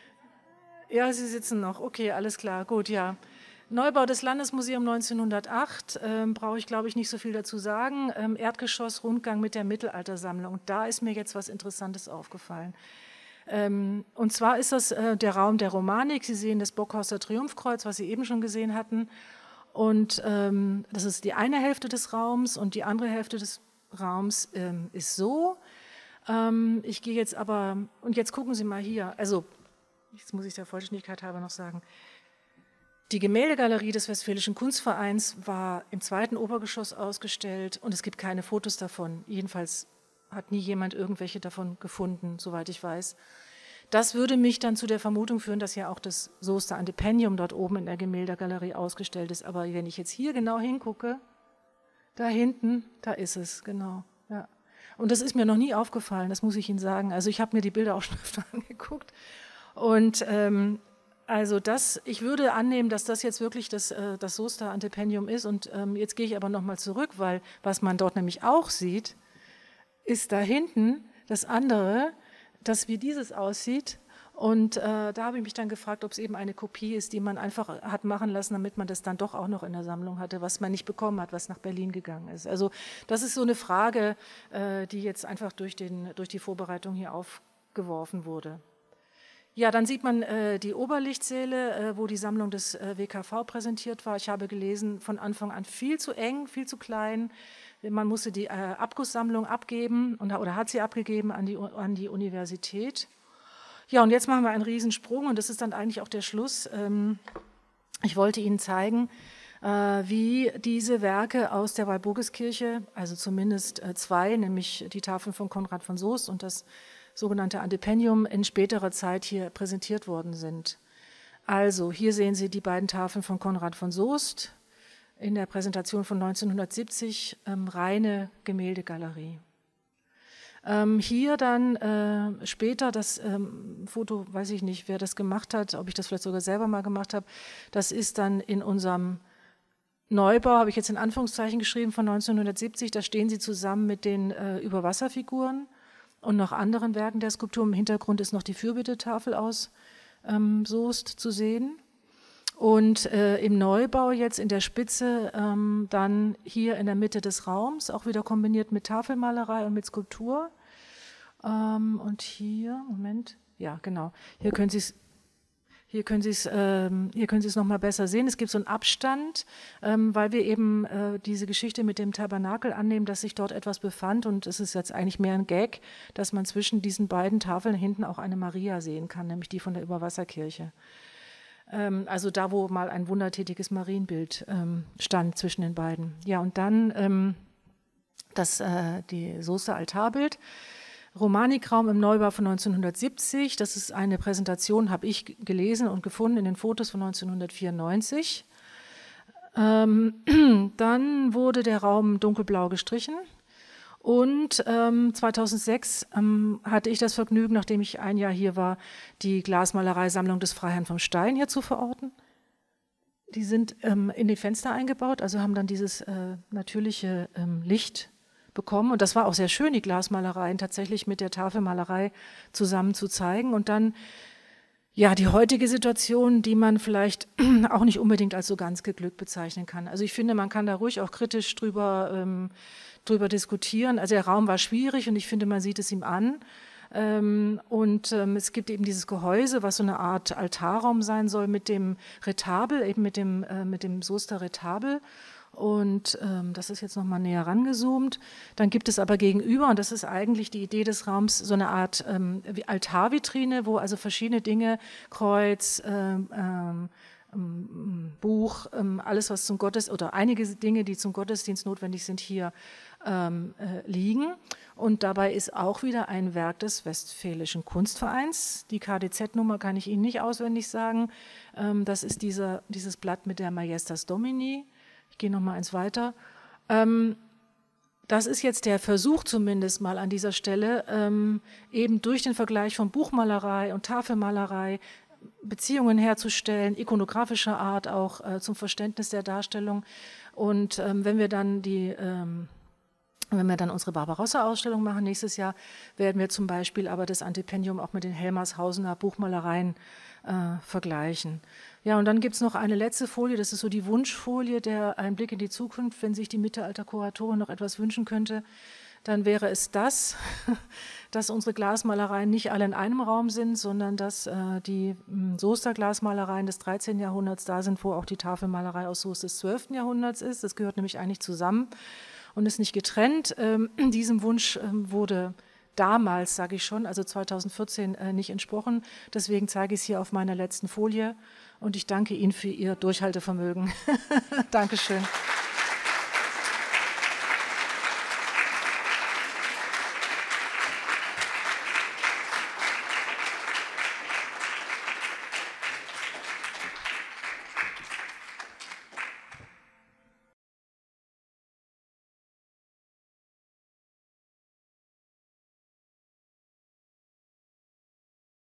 Ja, Sie sitzen noch. Okay, alles klar, gut, ja. Neubau des Landesmuseums neunzehnhundertacht, ähm, brauche ich, glaube ich, nicht so viel dazu sagen. Ähm, Erdgeschoss, Rundgang mit der Mittelaltersammlung. Und da ist mir jetzt was Interessantes aufgefallen. Ähm, und zwar ist das äh, der Raum der Romanik. Sie sehen das Bockhauser Triumphkreuz, was Sie eben schon gesehen hatten. Und ähm, das ist die eine Hälfte des Raums und die andere Hälfte des Raums ähm, ist so. Ähm, ich gehe jetzt aber, und jetzt gucken Sie mal hier, also jetzt muss ich der Vollständigkeit halber noch sagen, die Gemäldegalerie des Westfälischen Kunstvereins war im zweiten Obergeschoss ausgestellt und es gibt keine Fotos davon. Jedenfalls hat nie jemand irgendwelche davon gefunden, soweit ich weiß. Das würde mich dann zu der Vermutung führen, dass ja auch das Soester Antipendium dort oben in der Gemäldegalerie ausgestellt ist. Aber wenn ich jetzt hier genau hingucke, da hinten, da ist es, genau. Ja. Und das ist mir noch nie aufgefallen, das muss ich Ihnen sagen. Also ich habe mir die Bilder auch schon öfter angeguckt. Und ähm, also das, ich würde annehmen, dass das jetzt wirklich das, äh, das Soester Antipendium ist. Und ähm, jetzt gehe ich aber nochmal zurück, weil was man dort nämlich auch sieht, ist da hinten das andere, das wie dieses aussieht. Und äh, da habe ich mich dann gefragt, ob es eben eine Kopie ist, die man einfach hat machen lassen, damit man das dann doch auch noch in der Sammlung hatte, was man nicht bekommen hat, was nach Berlin gegangen ist. Also das ist so eine Frage, äh, die jetzt einfach durch, den, durch die Vorbereitung hier aufgeworfen wurde. Ja, dann sieht man äh, die Oberlichtsäle, äh, wo die Sammlung des äh, W K V präsentiert war. Ich habe gelesen, von Anfang an viel zu eng, viel zu klein. Man musste die äh, Abgusssammlung abgeben und, oder hat sie abgegeben an die, an die Universität. Ja, und jetzt machen wir einen Riesensprung und das ist dann eigentlich auch der Schluss. Ähm, ich wollte Ihnen zeigen, äh, wie diese Werke aus der Walburgiskirche, also zumindest äh, zwei, nämlich die Tafeln von Konrad von Soest und das sogenannte Antipendium, in späterer Zeit hier präsentiert worden sind. Also hier sehen Sie die beiden Tafeln von Konrad von Soest in der Präsentation von neunzehnhundertsiebzig, ähm, reine Gemäldegalerie. Ähm, hier dann äh, später, das ähm, Foto, weiß ich nicht, wer das gemacht hat, ob ich das vielleicht sogar selber mal gemacht habe, das ist dann in unserem Neubau, habe ich jetzt in Anführungszeichen geschrieben, von neunzehnhundertsiebzig, da stehen sie zusammen mit den äh, Überwasserfiguren und noch anderen Werken der Skulptur. Im Hintergrund ist noch die Fürbittetafel aus ähm, Soest zu sehen. Und äh, im Neubau jetzt in der Spitze ähm, dann hier in der Mitte des Raums, auch wieder kombiniert mit Tafelmalerei und mit Skulptur. Ähm, und hier, Moment, ja genau, hier können Sie es Hier können Sie es, ähm, hier können Sie es noch mal besser sehen. Es gibt so einen Abstand, ähm, weil wir eben äh, diese Geschichte mit dem Tabernakel annehmen, dass sich dort etwas befand. Und es ist jetzt eigentlich mehr ein Gag, dass man zwischen diesen beiden Tafeln hinten auch eine Maria sehen kann, nämlich die von der Überwasserkirche. Ähm, also da, wo mal ein wundertätiges Marienbild ähm, stand zwischen den beiden. Ja, und dann ähm, das äh, die Soester Altarbild. Romanikraum im Neubau von neunzehnhundertsiebzig, das ist eine Präsentation, habe ich gelesen und gefunden in den Fotos von neunzehnhundertvierundneunzig. Ähm, dann wurde der Raum dunkelblau gestrichen und ähm, zweitausendsechs ähm, hatte ich das Vergnügen, nachdem ich ein Jahr hier war, die Glasmalereisammlung des Freiherrn vom Stein hier zu verorten. Die sind ähm, in die Fenster eingebaut, also haben dann dieses äh, natürliche ähm, Licht bekommen. Und das war auch sehr schön, die Glasmalereien tatsächlich mit der Tafelmalerei zusammen zu zeigen. Und dann, ja, die heutige Situation, die man vielleicht auch nicht unbedingt als so ganz geglückt bezeichnen kann. Also ich finde, man kann da ruhig auch kritisch drüber, ähm, drüber diskutieren. Also der Raum war schwierig und ich finde, man sieht es ihm an. Ähm, und ähm, es gibt eben dieses Gehäuse, was so eine Art Altarraum sein soll mit dem Retabel, eben mit dem, äh, mit dem Soester Retabel. Und ähm, das ist jetzt nochmal näher rangezoomt. Dann gibt es aber gegenüber, und das ist eigentlich die Idee des Raums, so eine Art ähm, Altarvitrine, wo also verschiedene Dinge, Kreuz, ähm, ähm, Buch, ähm, alles was zum Gottesdienst, oder einige Dinge, die zum Gottesdienst notwendig sind, hier ähm, äh, liegen. Und dabei ist auch wieder ein Werk des Westfälischen Kunstvereins. Die K D Z-Nummer kann ich Ihnen nicht auswendig sagen. Ähm, das ist dieser, dieses Blatt mit der Majestas Domini. Ich gehe noch mal eins weiter. Ähm, das ist jetzt der Versuch zumindest mal an dieser Stelle, ähm, eben durch den Vergleich von Buchmalerei und Tafelmalerei Beziehungen herzustellen, ikonografischer Art auch äh, zum Verständnis der Darstellung. Und ähm, wenn wir dann die ähm, Wenn wir dann unsere Barbarossa-Ausstellung machen nächstes Jahr, werden wir zum Beispiel aber das Antipendium auch mit den Helmershausener Buchmalereien äh, vergleichen. Ja, und dann gibt es noch eine letzte Folie, das ist so die Wunschfolie, der ein Blick in die Zukunft. Wenn sich die Mittelalterkuratorin noch etwas wünschen könnte, dann wäre es das, dass unsere Glasmalereien nicht alle in einem Raum sind, sondern dass äh, die mh, Soester Glasmalereien des dreizehnten Jahrhunderts da sind, wo auch die Tafelmalerei aus Soest des zwölften Jahrhunderts ist. Das gehört nämlich eigentlich zusammen und ist nicht getrennt. Ähm, diesem Wunsch ähm, wurde damals, sage ich schon, also zweitausendvierzehn äh, nicht entsprochen. Deswegen zeige ich es hier auf meiner letzten Folie und ich danke Ihnen für Ihr Durchhaltevermögen. Dankeschön.